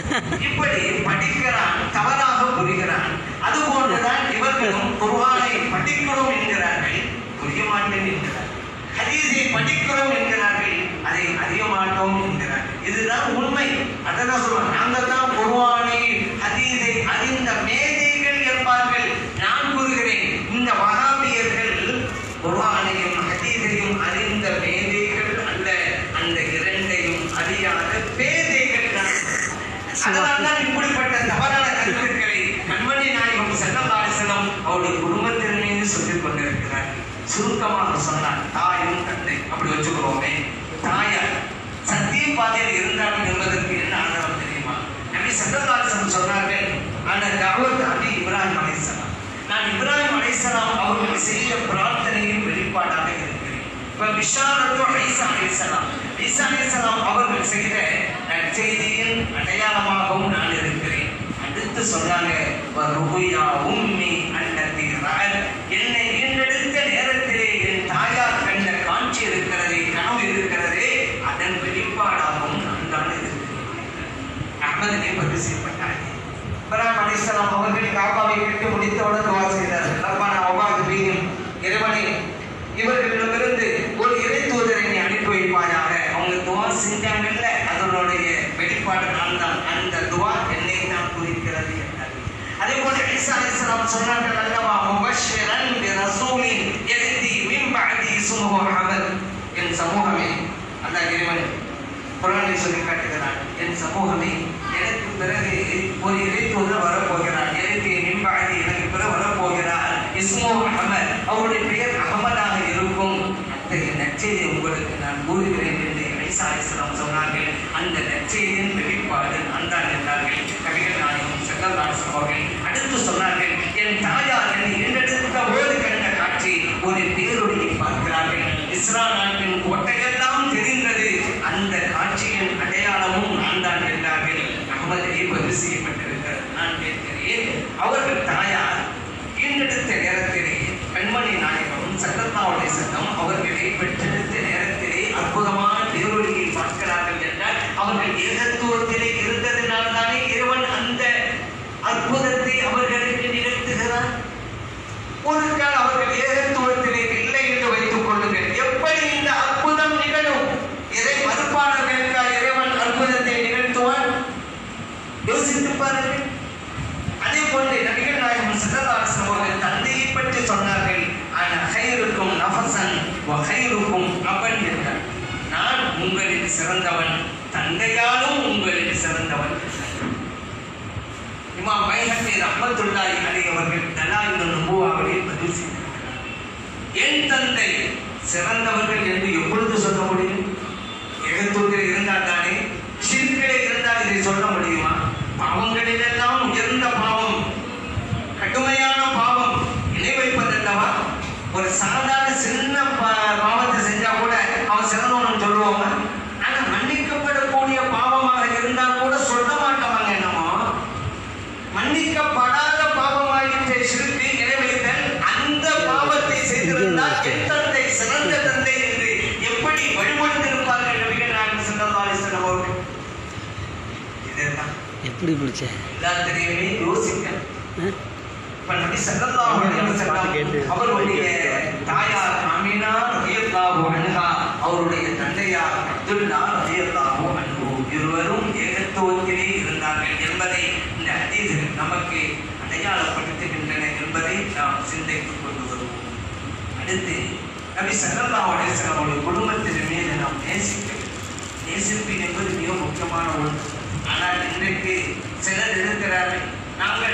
இப்படி படிக்கிறான், தவறாக புரிகிறான். அது போன்றுதான் இவர்களும் குர்ஆனை படிக்கிறோம் என்கிறார்கள், புரிய மாட்டேன் என்கிறார்கள். ஹதீஸை படிக்கிறோம் என்கிறார்கள், அதை அறிய மாட்டோம் என்கிறார்கள். இதுதான் உண்மை. அதான் சொல்லுவாங்க, நாங்கள் தான் குர்ஆனை ஹதீஸை அறிந்த மேதைகள் என்பார்கள். நான் கூறுகிறேன், இந்த வஹாபியர்கள் குர்ஆனையும் ஹதீஸையும் அறிந்த மேதைகள் அல்ல, அந்த இரண்டையும் அறியாத பேதைகள் தான். அதனால்தான் இப்படிப்பட்ட தவறான கருத்துக்களை கண்மணி நாயகம் ஸல்லல்லாஹு அலைஹி வஸல்லம் அவருடைய குடும்பத்தின் மீது சொல்லிக் கொண்டிருக்கிறார். சுருக்கமாக சொன்னார், தாயும் தந்தை அப்படி வச்சுக்கிறோமே. தாயார் சத்திய பாதையில் இருந்தார்கள் என்பதற்கு என்ன ஆதாரம் தெரியுமா? நபி ஸல்லல்லாஹு அலைஹி வஸல்லம் சொன்னார்கள், அந்த தஅவத் அபி இப்ராஹிம் அலைஹிஸ்ஸலாம், நான் இப்ராஹிம் அலைஹிஸ்ஸலாம் அவர்கள் செய்த பிரார்த்தனையின் வெளிப்பாடாக இருக்கிறேன். இப்ப பிஷாரத்து ஈசா அலைஹிஸ்ஸலாம், ஈசா அலைஹிஸ்ஸலாம் அவர்கள் செய்த நற்செய்தியின் அடையாளமாகவும் நான் இருக்கிறேன். அடுத்து சொன்னாங்க, வருயா உம்மி அல்லதி ரஅத், என்னை ஈன்றெடுத்த நேரத்திலே என் தாயார் கண்ட காட்சி இருக்கிறதே, கனவு இருக்கிறதே, அதன் வெளிப்பாடாகவும் நான் தான் இருக்கிறேன். அஹ்மதிலே பதிவு செய்யப்பட்டார்கள். இப்ராஹிம் அலைஹிஸ்ஸலாம் அவர்கள் காபாவை கட்டி முடித்தவுடன் துஆ செய்தார்கள், ரப்பனா வபாஅத் ஃபீஹிம், இறைவனே இவர்களிடமிருந்து ஒரு இறை தூதரை நீ அனுப்பி வைப்பாயாக. அவங்க துஆ செஞ்சாங்கல்ல, அதனுடைய வெளிப்பாடு நான் தான். அந்த துஆ என்னை தான் குறிக்கிறது என்றார்கள். அதே போல ஈசா அலைஹிஸ்ஸலாம் சொன்னார்கள் அல்லவா, முபஷ்ஷிரன் பிரசூலின் யதி மின் பஅதி இஸ்முஹு அஹ்மத், என் சமூகமே, அல்லாஹ் இறைவன் குர்ஆனில் சொல்லி காட்டுகிறான், என் சமூகமே எனக்கு பிறகு ஒரு இறை தூதர் வரப்போகிறார், எனக்கு மின் பஅதி எனக்கு பிறகு வரப்போகிறார், இஸ்முஹு அஹ்மத், அவருடைய பெயர் அஹ்மதாக இருக்கும். அத்தகைய நற்செய்தி உங்களுக்கு நான் கூறுகிறேன் என்று ஈசா அலைஹிஸ்ஸலாம் சொன்னார்கள். அந்த நற்செய்தியின் வெளிப்பாடு நான் தான் என்றார்கள் நபிகள் நாயகம் ஸல்லல்லாஹு அலைஹி வஸல்லம் அவர்கள். அடுத்து சொன்னார்கள், என் தாயார் என்னை ஈன்றெடுத்த போது கண்ட காட்சி, ஒரு பேரொளியை பார்க்கிறார்கள். இஸ்ரா நாட்டின் கோட்டையெல்லாம் தெரிந்தது, அந்த காட்சியின் அடையாளமும் நான் தான் என்றார்கள். அஹ்மதிலே பதிவு செய்யப்பட்டிருக்கிறது. நான் கேட்கிறேன், அவர்கள் தாயார் ஈன்றெடுத்த நேரத்திலே கண்மணி நாயகம் ஸல்லல்லாஹு அலைஹி வஸல்லம் அவர்களை பெற்றெடுத்த நேரத்திலே அற்புதமான பேரொளியை பார்க்கிறார்கள் என்றால் அவர்கள் ஏகத்துவத்திலே இருந்ததினால் தானே இறைவன் அந்த அற்புதத்தை அவர்களுக்கு நிகழ்த்துகிறார். ஒரு கால் அவர்கள் ஏகத்துவத்திலே இல்லை என்று வைத்துக் கொள்ளுங்கள், எப்படி இந்த அற்புதம் நிகழும்? இறை மறுப்பாளர்களுக்காக இறைவன் அற்புதத்தை நிகழ்த்துவான்? யோசித்து பாருங்கள். அதே போன்று நபிகள் நாயகம் ஸல்லல்லாஹு அலைஹி வஸல்லம் அவர்கள் தந்தையை பற்றி சொன்னார்கள், அன கைருக்கும் நஃபஸன் வ கைருக்கும் அபன் என்றார். நான் உங்களில் சிறந்தவன், தந்தையாலும் உங்களில் சிறந்தவன். இமாம் பைஹக்கி ரஹ்மத்துல்லாஹி அலைஹி அவர்கள் தலாயிலுன் நுபுவாவிலே பதிவு செய்திருக்கிறார். என் தந்தை சிறந்தவர்கள் என்று எப்பொழுது சொல்ல முடியும்? ஏகத்துவத்தில் இருந்தால் தானே. ஷிர்கிலே இருந்தால் இதை சொல்ல முடியுமா? பாவங்களிலெல்லாம் உயர்ந்த பாவம், கடுமையான பாவம் இணை வைப்பதல்லவா. ஒரு சாதாரண சின்ன பாவத்தை செஞ்சா கூட அவன் சிறந்தவன் சொல்லுவாங்க. ஆனா மன்னிக்கப்படக்கூடிய பாவமாக இருந்தால் கூட சொல்ல மாட்டோமாங்க. என்னமோ மன்னிக்கப்படாத பாவமாகின்ற ஷிர்கை இணை வைத்தல், அந்த பாவத்தை செய்திருந்தால் என் தந்தை சிறந்த தந்தை என்று எப்படி வழிமொழிந்திருப்பார்கள் நபிகள் நாயகம் ஸல்லல்லாஹு அலைஹி வஸல்லம் அவர்கள். இதெல்லாம் எப்படி பிடிச்ச எல்லாத்தையுமே யோசிக்க. இப்ப நபி ஸல்லல்லாஹு அலைஹி வஸல்லம் அவருடைய தாயார் ஆமினா ரலியல்லாஹு அன்ஹா, அவருடைய தந்தையார் அப்துல்லா ரலியல்லாஹு அன்ஹு, இருவரும் ஏகத்துவத்திலே இருந்தார்கள் என்பதை இந்த ஹதீஸ்கள் நமக்கு அடையாளப்படுத்துகின்றன என்பதை நாம் சிந்தித்துக் கொண்டு வருவோம். அடுத்து நபி ஸல்லல்லாஹு அலைஹி வஸல்லம் அவருடைய குடும்பத்தின் மீது நாம் நேசிக்க வேண்டும். நேசிப்பு என்பது மிக முக்கியமான ஒன்று. ஆனால் இன்றைக்கு சிலர் இருக்கிறார்கள், நாங்கள்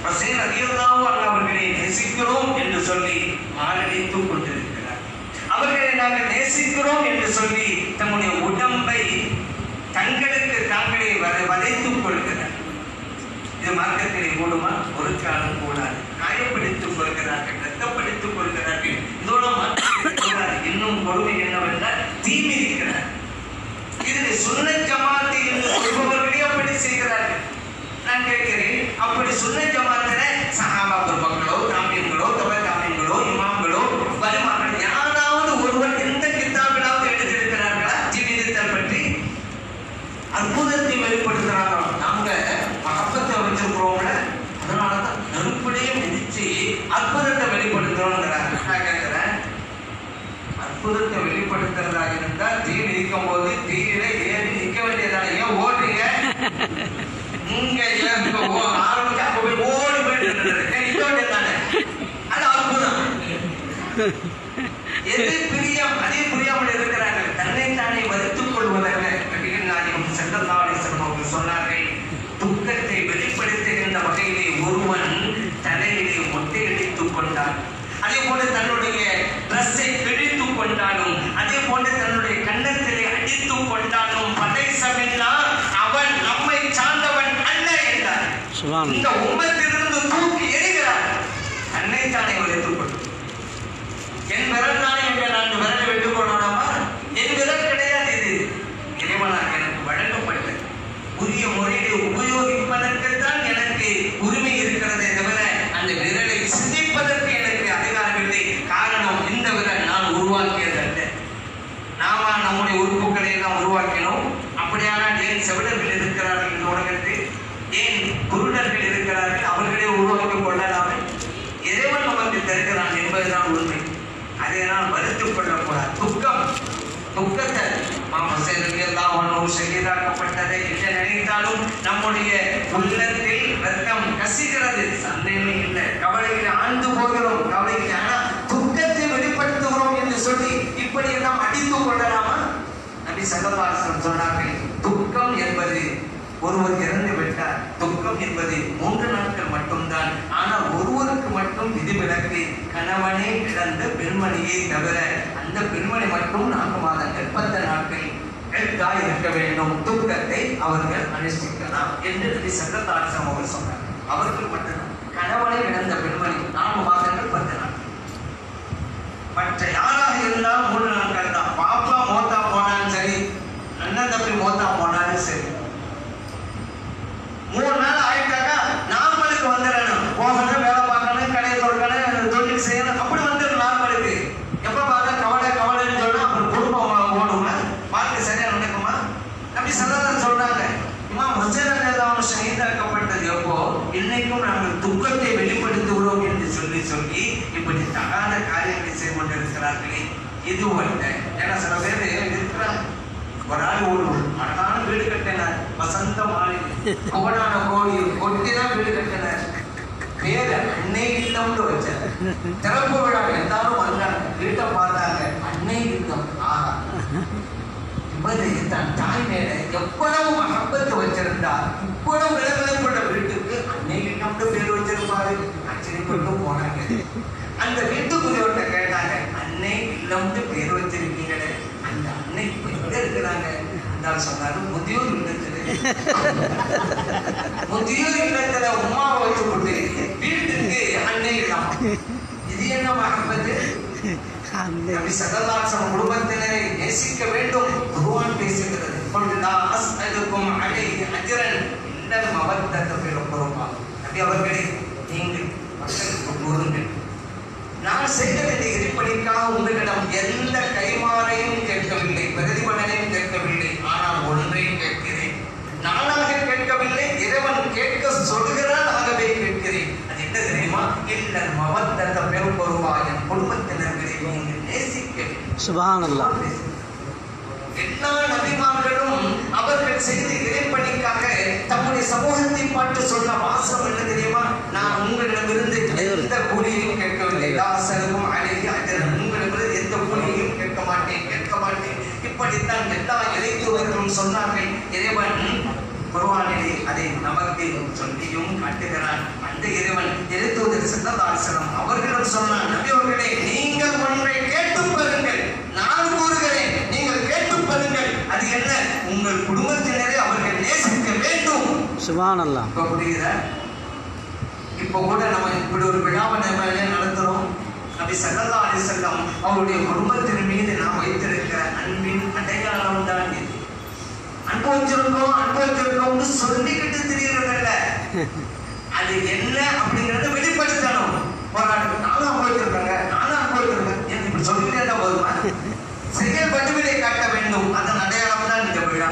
ஹுசைன் ரலியல்லாஹு அன்ஹு அவர்களை நேசிக்கிறோம் என்று சொல்லி மாரடித்துக் கொண்டிருக்கிறார். அவர்களை நாங்கள் நேசிக்கிறோம் என்று சொல்லி தம்முடைய உடம்பை தங்களுக்கு தாங்களே வதைத்துக் கொள்கிறார். இது மார்க்கத்திலே கூடுமா? ஒரு காலம் கூடாது. காயப்படுத்திக் கொள்கிறார்கள், ரத்தப்படுத்திக் கொள்கிறார்கள். இதோட மார்க்கத்திலே இன்னும் கொடுமை என்னவென்றால் தீ மிதிக்கிறார். இதில் சுன்னத் ஜமாத் என்று சொல்பவர்களே அப்படி செய்கிறார்கள். நான் கேட்கிறேன், அப்படி சுன்னத் ஜமாத்துல சஹாபா பெருமக்களோ, தாபியீன்களோ, தபா தாபியீன்களோ, இமாம்களோ, வலிமார்கள் யாராவது ஒருவர் எந்த கிதாபிலாவது எடுத்திருக்கிறார்களா ஜீவிதத்தை பற்றி? அற்புதத்தை வெளிப்படுத்துறாங்க. நாங்க மகப்பத்தை வச்சிருக்கிறோம்ல, அதனாலதான் நெருப்படியே மிதிச்சு அற்புதத்தை வெளிப்படுத்துறோங்கிறாங்க. நான் கேட்கிறேன், அற்புதத்தை வெளிப்படுத்துறதாக இருந்தா தீ மிதிக்கும் போது தீயில ஏறி நிக்க வேண்டியதான, ஏன் ஓடுறீங்க? நீங்க ஆரம்பிச்சு அப்ப போய் ஓடி போயிட்டு நிக்க வேண்டியதானே? அது அற்புதம். எது பிரியம் அதே புரியாமல் இருக்கிறார்கள். தன்னைத்தானே வருத்திக் கொள்வதாக நபிகள் நாயகம் ஸல்லல்லாஹு அலைஹி வஸல்லம் அவர்கள் சொன்னார்கள். துக்கத்தை வெளிப்படுத்துகின்ற வகையிலே ஒருவன் தலையிலே மொட்டை அடித்துக் கொண்டான், அதே போல தன்னுடைய டிரஸ்ஸை கிழித்துக் கொண்டாலும், அதே போல தன்னுடைய கன்னத்திலே அடித்துக் கொண்டாலும் படைசமெல்லாம் அவன் நம்மை சார்ந்தவன் அல்ல என்றார். இந்த உம்மத்திலிருந்து தூக்கி எறிகிறார். தன்னைத்தானே வளைத்துக் கொண்டு என் விரல் தானே என்ற நான்கு விரலை விட்டுக் கொள்ளலாமா? என் விரல் கிடையாது. இது இறைவனாக எனக்கு வழங்கப்பட்ட உரிய முறையை உபயோகிப்பதற்குத்தான் எனக்கு உரிமை இருக்கிறதே தவிர அந்த விரலை சிந்திப்பதற்கு எனக்கு அதிகாரம் இல்லை. காரணம், இந்த விரல் நான் உருவாக்கியது அல்ல. நாம நம்முடைய உறுப்புகளை எல்லாம் உருவாக்கினோம். அப்படியானால் ஏன் செவிடர்கள் இருக்கிறார்கள் இந்த உலகத்தில்? ஏன் குருடர்கள் இருக்கிறார்கள்? அவர்களே உருவாக்கிக் கொள்ளலாமே. இறைவன் நமக்கு தருகிறான் என்பதுதான் உண்மை. அதை நான் வருத்திக் கொள்ளக்கூடாது. துக்கம் துக்கத்தை ஷஹீதாக்கப்பட்டதை என்று நினைத்தாலும் நம்முடைய உள்ளத்தில் ரத்தம் கசிகிறது. சந்தேகமே இல்லை. கவலையில் ஆழ்ந்து போகிறோம். கவலையில் ஆனா துக்கத்தை வெளிப்படுத்துகிறோம் என்று சொல்லி இப்படி எல்லாம் அடித்துக் கொள்ளலாமா? நபி ஸல்லல்லாஹு அலைஹி வஸல்லம் சொன்னார்கள், துக்கம் என்பது ஒருவர் இறந்து விட்டார். துக்கம் என்பது மூன்று நாட்கள் மட்டும்தான். ஆனால் ஒருவருக்கு மட்டும் விதிவிலக்கு. கணவனை இழந்த பெண்மணியை தவிர அந்த பெண்மணி மட்டும் நான்கு மாதங்கள் பத்து நாட்கள் எழுத்தாய் இருக்க வேண்டும். துக்கத்தை அவர்கள் அனுஷ்டிக்கலாம் என்று நபி ஸல்லல்லாஹு அலைஹி வஸல்லம் அவர்கள் சொன்னார். அவர்கள் மட்டும்தான். கணவனை இழந்த பெண்மணி நான்கு மாதங்கள் பத்து நாட்கள். மற்ற யாராக இருந்தாலும் மூன்று நாட்கள் தான். பாப்பா மோத்தா போனாலும் சரி, அண்ணன் தம்பி மோத்தா போனாலும் சரி, மூணு நாள் ஆயிட்டாக்கா நார்மலுக்கு வந்துடணும். போகணும், வேலை பார்க்கணும், கடையை தொடக்கணும், தொழில் செய்யணும், அப்படி வந்துடும் நார்மலுக்கு. எப்ப பார்க்க கவலை கவலைன்னு சொன்னா அப்புறம் குடும்பம் ஓடுமா? வாழ்க்கை சரியா நடக்குமா? அப்படி சதாதான் சொல்றாங்க. இமாம் ஹுசைன் ரலியல்லாஹு அன்ஹு ஷஹீதாக்கப்பட்டது எப்போ? இன்னைக்கும் நாங்கள் துக்கத்தை வெளிப்படுத்துகிறோம் என்று சொல்லி சொல்லி இப்படி தகாத காரியங்களை செய்து கொண்டிருக்கிறார்களே, இது ஒன்று. ஏன்னா சில பேர் இருக்கிறாங்க, ஒரு நாள் ஒரு அழகான வீடு கட்டினார், வசந்த மாளிகை, கோடான கோடி கொட்டிதான் வீடு கட்டினார். பேர அன்னை இல்லம்னு வச்சார். திறப்பு விழா எல்லாரும் வந்தாங்க, வீட்டை பார்த்தாங்க, அன்னை இல்லம். ஆஹா, இவரு தன் தாய் மேல எவ்வளவு மகப்பத்து வச்சிருந்தா இவ்வளவு விலகலைப்பட்ட வீட்டுக்கு அன்னை இல்லம்னு பேர் வச்சிருப்பாரு. ஆச்சரியப்பட்டு போனாங்க. அந்த வீட்டுக்குரியவர்கிட்ட கேட்டாங்க, அன்னை இல்லம்னு பேர் வச்சிருக்கீங்களே, அந்த அன்னை இப்ப எங்க இருக்கிறாங்க? அந்த சொன்னாரு, முதியோர் இல்லத்துல. முதியோர் இல்லத்துல உமாவை வச்சு கொண்டு வீட்டுக்கு அன்னை இல்லம். இது என்ன மகப்பத்து? நபி ஸல்லல்லாஹு அலைஹி வஸல்லம் குடும்பத்தினரை நேசிக்க வேண்டும். குர்ஆன் பேசுகிறது, குல் லா அஸ்அலுக்கும் அலைஹி அஜ்ரன் இல்லல் மவத்தத ஃபில் குர்பா. நபி அவர்களே, நீங்கள் மக்களுக்கு கூறுங்கள், நான் செய்த வேண்டிய இறைப்பணிக்காக உங்களிடம் எந்த கைமாறையும் கேட்கவில்லை, பிரதிபலனையும் கேட்கவில்லை. ஆனால் ஒன்றையும் கேட்கிறேன். நானாக கேட்கவில்லை, இறைவன் கேட்க சொல்கிறான், ஆகவே கேட்கிறேன். அது என்ன தெரியுமா? இல்லல் மவத்தத ஃபில் குர்பா. என் குடும்பத்தினர்களை நீங்கள் நேசிக்க. சுப்ஹானல்லாஹ். எல்லா நபிமார்களும் அவர்கள் செய்த இறைப்பணிக்காக தம்முடைய சமூகத்தை பார்த்து சொன்ன வாசம் என்ன தெரியுமா? நான் உங்களிடமிருந்து எந்த கூலியையும் கேட்கவில்லை. லாசருக்கும் அலைஹி அஜ்ரன். உங்களிடமிருந்து எந்த கூலியையும் கேட்க மாட்டேன் கேட்க மாட்டேன் இப்படித்தான் எல்லா இறைத்தூதர்களும் சொன்னார்கள். இறைவன் குர்ஆனிலே அதை நமக்கு சொல்லியும் காட்டுகிறான். அந்த இறைவன் ஸல்லல்லாஹு அலைஹி வஸல்லம் அவர்களிடம் சொன்னார், நபி அவர்களே, நீங்கள் ஒன்றை கேட்டு பாருங்கள், நான் கூறுகிறேன், நீங்கள் கேட்டு பாருங்கள். அது என்ன? உங்கள் குடும்பத்தினரை அவர்கள் நேசிக்க வேண்டும். சுப்ஹானல்லாஹ். இப்ப புரியுதா? இப்ப கூட நம்ம இப்படி ஒரு விழாவை நம்ம நடத்துறோம். நபி ஸல்லல்லாஹு அலைஹி வஸல்லம் அவருடைய குடும்பத்தின் மீது நாம் வைத்திருக்கிற அன்பின் அடையாளம் தான் இது. அன்பு வச்சிருக்கோம் அன்பு வச்சிருக்கோம்னு சொல்லிக்கிட்டு தெரியறதில்ல. அது என்ன அப்படிங்கறத வெளிப்படுத்தணும். போராட்டம் நானும் அன்பு வச்சிருக்காங்க, நானும் அன்பு வச்சிருக்கேன், எனக்கு இப்படி சொல்லிட்டே இருந்தா போதுமா? செயல் வடிவிலை காட்ட வேண்டும். அதன் அடையாளம் தான் இந்த விழா.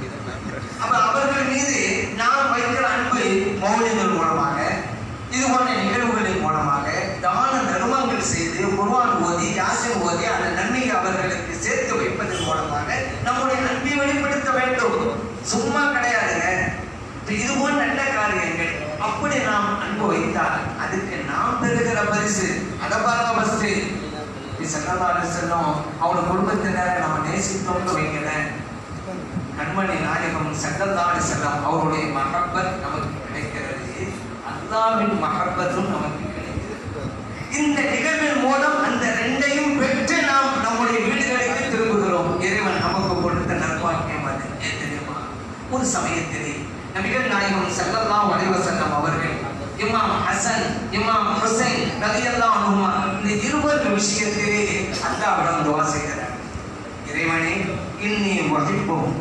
அப்ப அவர்கள் மீது நாம் வைக்கிற அன்பு மௌலிகள் மூலமாக, இது போன்ற நிகழ்வுகளின் மூலமாக, தான தர்மங்கள் செய்து குர்ஆன் ஓதி யாசின் ஓதி அந்த நன்மையை அவர்களுக்கு சேர்த்து வைப்பதன் மூலமாக நம்முடைய அன்பை வெளிப்படுத்த வேண்டும். சும்மா கிடையாதுங்க. இது போன்ற நல்ல காரியங்கள் அப்படி நாம் அன்பு வைத்தால் அதுக்கு நாம் பெறுகிற பரிசு அதை பாருங்க. ஃபர்ஸ்ட் ஸல்லல்லாஹு அலைஹி வஸல்லம் அவரோட குடும்பத்தினரை நம்ம நேசித்தோம்னு வைக்கிறேன், கண்மணி நாயகம் ஸல்லல்லாஹு அலைஹி வஸல்லம் அவருடைய மஹப்பத் நமக்கு கிடைக்கிறது, அல்லாஹ்வின் மஹப்பத்தும் நமக்கு கிடைக்கிறது. இந்த நிகழ்வின் மூலம் அந்த ரெண்டையும் பெற்று நாம் நம்முடைய வீடுகளுக்கு திரும்புகிறோம். இறைவன் நமக்கு கொடுத்த நற்பாக்கியம் அது. ஏன் தெரியுமா? ஒரு சமயத்திலே நபிகள் நாயகம் ஸல்லல்லாஹு அலைஹி வஸல்லம் அவர்கள் இமாம் ஹசன் இமாம் ஹுசைன் ரலியல்லாஹு அன்ஹுமா இந்த இருவர் விஷயத்திலே அல்லாஹ்விடம் துஆ செய்கிறார். இறைவனே, இன்னி வஹிப்புஹும்,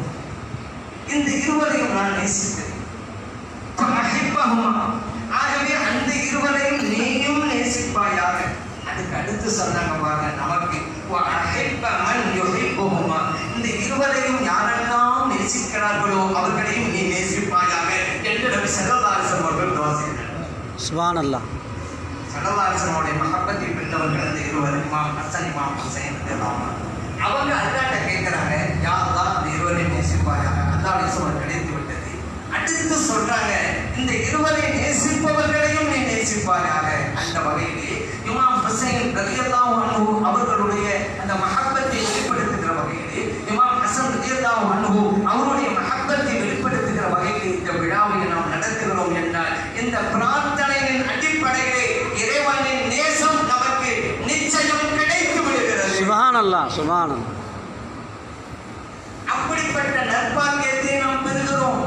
இந்த இருவரையும் நான் நேசிக்கிறேன். ஃபஅஹிப்பஹுமா, ஆகவே அந்த இருவரையும் நீயும் நேசிப்பாயாக. அதுக்கு அடுத்து சொன்னாங்க பாருங்க, நமக்கு வஅஹிப்ப மன் யுஹிப்புஹுமா, இந்த இருவரையும் யாரெல்லாம் நேசிக்கிறார்களோ அவர்களையும் நீ நேசிப்பாயாக என்று நபி ஸல்லல்லாஹு அலைஹி வஸல்லம் அவர்கள் துஆ செய்தார்கள். சுப்ஹானல்லாஹ். ஸல்லல்லாஹு அலைஹி வஸல்லம் மஹப்பத்தை பெற்றவர்கள் அந்த இருவர், இமாம் ஹசன் இமாம் ஹுசைன் ரலியல்லாஹு அன்ஹு. அவங்க அல்லாஹ்ட்ட கேட்கிறாங்க, யா அல்லாஹ் இந்த இருவரையும் நேசிப்பாயாக. அல்லாஹ் நேசம் கிடைத்து விட்டது. அடுத்து சொல்றாங்க, இந்த இருவரை நேசிப்பவர்களையும் நீ நேசிப்பாயாக. அந்த வகையிலே இமாம் ஹுசைன் ரலியல்லாஹு அன்ஹு அவர்களுடைய அந்த மஹப்பத்தை வெளிப்படுத்துகிற வகையிலே, இமாம் ஹசன் ரலியல்லாஹு அன்ஹு அவருடைய மஹப்பத்தை வெளிப்படுத்துகிற வகையிலே இந்த விழாவை நாம் நடத்துகிறோம் என்றால் இந்த பிரார்த்தனையின் அடிப்படையிலே இறைவனின் நேசம் நமக்கு நிச்சயம் கிடைத்து விடுகிறது. சுப்ஹானல்லாஹ். சுப்ஹானல்லாஹ். அப்படிப்பட்ட நற்பாக்கியத்தை நாம் பெறுகிறோம்.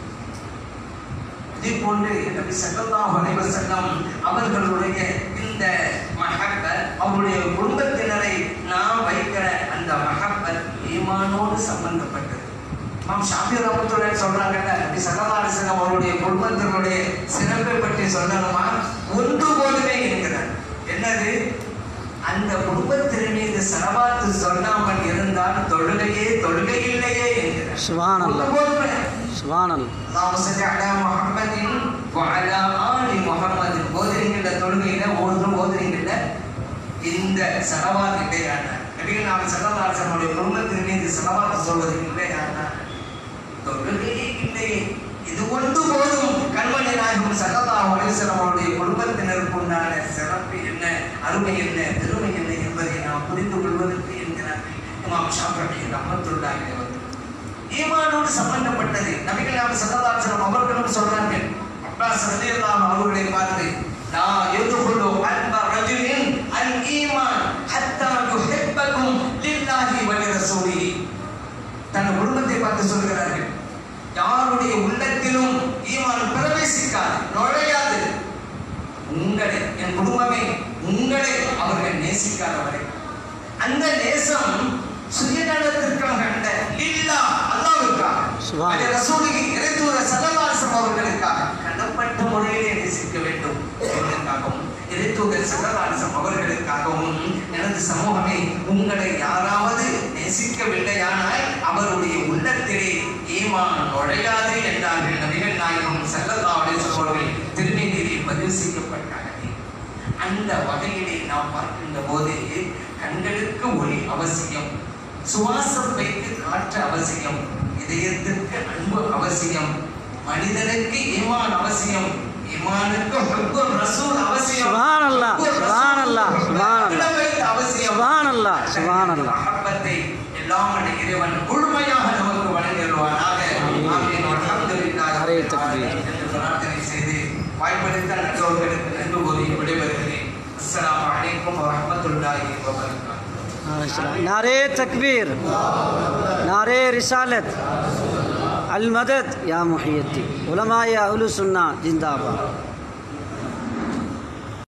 இதே போன்று நபி ஸல்லல்லாஹு அலைஹி வஸல்லம் அவர்களுடைய இந்த மஹப்பத், அவருடைய குடும்பத்தினரை நாம் வைக்கிற அந்த மஹப்பத் ஈமானோடு சம்பந்தப்பட்டது. இமாம் ஷாஃபி ரஹ்மத்துல்லாஹி சொல்றாங்கல்ல, நபி ஸல்லல்லாஹு அலைஹி வஸல்லம் அவருடைய குடும்பத்தினுடைய சிறப்பை பற்றி சொல்லணுமா, ஒன்று போதுமே என்கிறார். என்னது? அந்த குடும்பத்தின் மீது ஸலவாத்து சொல்லாமல் இருந்தால் தொழுகையே தொழுகை இல்லையே என்கிறார். சுப்ஹானல்லாஹ். சுப்ஹானல்லாஹ். அல்லாஹு ஸல்லி அலா முஹம்மதின் வ அலா ஆலி முஹம்மதின் ஓதுறீங்கல்ல, தொழுகையில ஓதுறோம் ஓதுறீங்கல்ல, இந்த ஸலவாத் இல்லையானா, நபிகள் நாயகம் ஸல்லல்லாஹு அலைஹி வஸல்லம் குடும்பத்தின் மீது ஸலவாத் சொல்வது இல்லையானா தொழுகையே இல்லையே. இது ஒன்று போதும் கண்மணி நாயகம் ஸல்லல்லாஹு அலைஹி வஸல்லம் அவருடைய குடும்பத்தினருக்கு உண்டான சிறப்பு என்ன, அருமை என்ன, பெருமை என்ன என்பதை நாம் புரிந்து கொள்வதற்கு என்கிறார் இமாம் ஷாஃபி ரஹ்மத்துல்லாஹி அலைஹி. ஈமானோடு சம்பந்தப்பட்டது. நபிகள் நாயகம் ஸல்லல்லாஹு அலைஹி வஸல்லம் அவர்களும் சொல்றார்கள், அப்பாஸ் ரலியல்லாஹு அவர்களை பார்த்து, லா யதுகுலு அல்ப ரஜுலின் அல் ஈமான் ஹத்தா யுஹிப்பகும் லில்லாஹி வ லிரசூலிஹி. தன் குடும்பத்தை பார்த்து சொல்கிறார்கள், யாருடைய உள்ளத்திலும் ஈமான் பிரவேசிக்காது, நுழையாது, உங்களை, என் குடும்பமே, உங்களை அவர்கள் நேசிக்காத வரை. அந்த நேசம் சுயநலத்திற்காக அல்ல, லில்லா அல்லாஹ்வுக்காக, அது ரசூலுக்கு இறைத்தூதர் ஸல்லல்லாஹு அலைஹி வஸல்லம் அவர்களுக்காக கடப்பட்ட முறையிலே நேசிக்க வேண்டும் என்பதற்காகவும், இறைத்தூதர் ஸல்லல்லாஹு அலைஹி வஸல்லம் அவர்களுக்காகவும், எனது சமூகமே, உங்களை யாராவது நேசிக்கவில்லையானால் அவருடைய உள்ளத்திலே ஈமான் நுழையாது என்றார்கள் நபிகள் நாயகம் ஸல்லல்லாஹு அலைஹி வஸல்லம் அவர்கள் திருமீதிலே பதிவு செய்யப்பட்டார்கள். அந்த வகையிலே நாம் பார்க்கின்ற போது கண்களுக்கு ஒளி அவசியம், சுவாசம் வைத்து காற்று அவசியம், இதயத்திற்கு அன்பு அவசியம், மனிதனுக்கு ஈமான் அவசியம், ஈமானுக்கு ஹுப்பு ரசூல் அவசியம். சுப்ஹானல்லாஹ். சுப்ஹானல்லாஹ். சுப்ஹானல்லாஹ். அவசியம். சுப்ஹானல்லாஹ். சுப்ஹானல்லாஹ். மஹப்பத்தை எல்லாம் இறைவன் முழுமையாக நமக்கு வழங்கிடுவானாக. ஆமீன். அல்ஹம்துலில்லாஹ். அரே தக்பீர். என்று பிரார்த்தனை செய்து வாய்ப்பளித்த நல்லோர்களுக்கு நன்றி கூறி விடைபெறுகிறேன். नारे तकबीर, नारे रिसालत, अल मदद या मुहिय्यद्दीन, उलमाए अहलुस सुन्नह जिंदाबाद।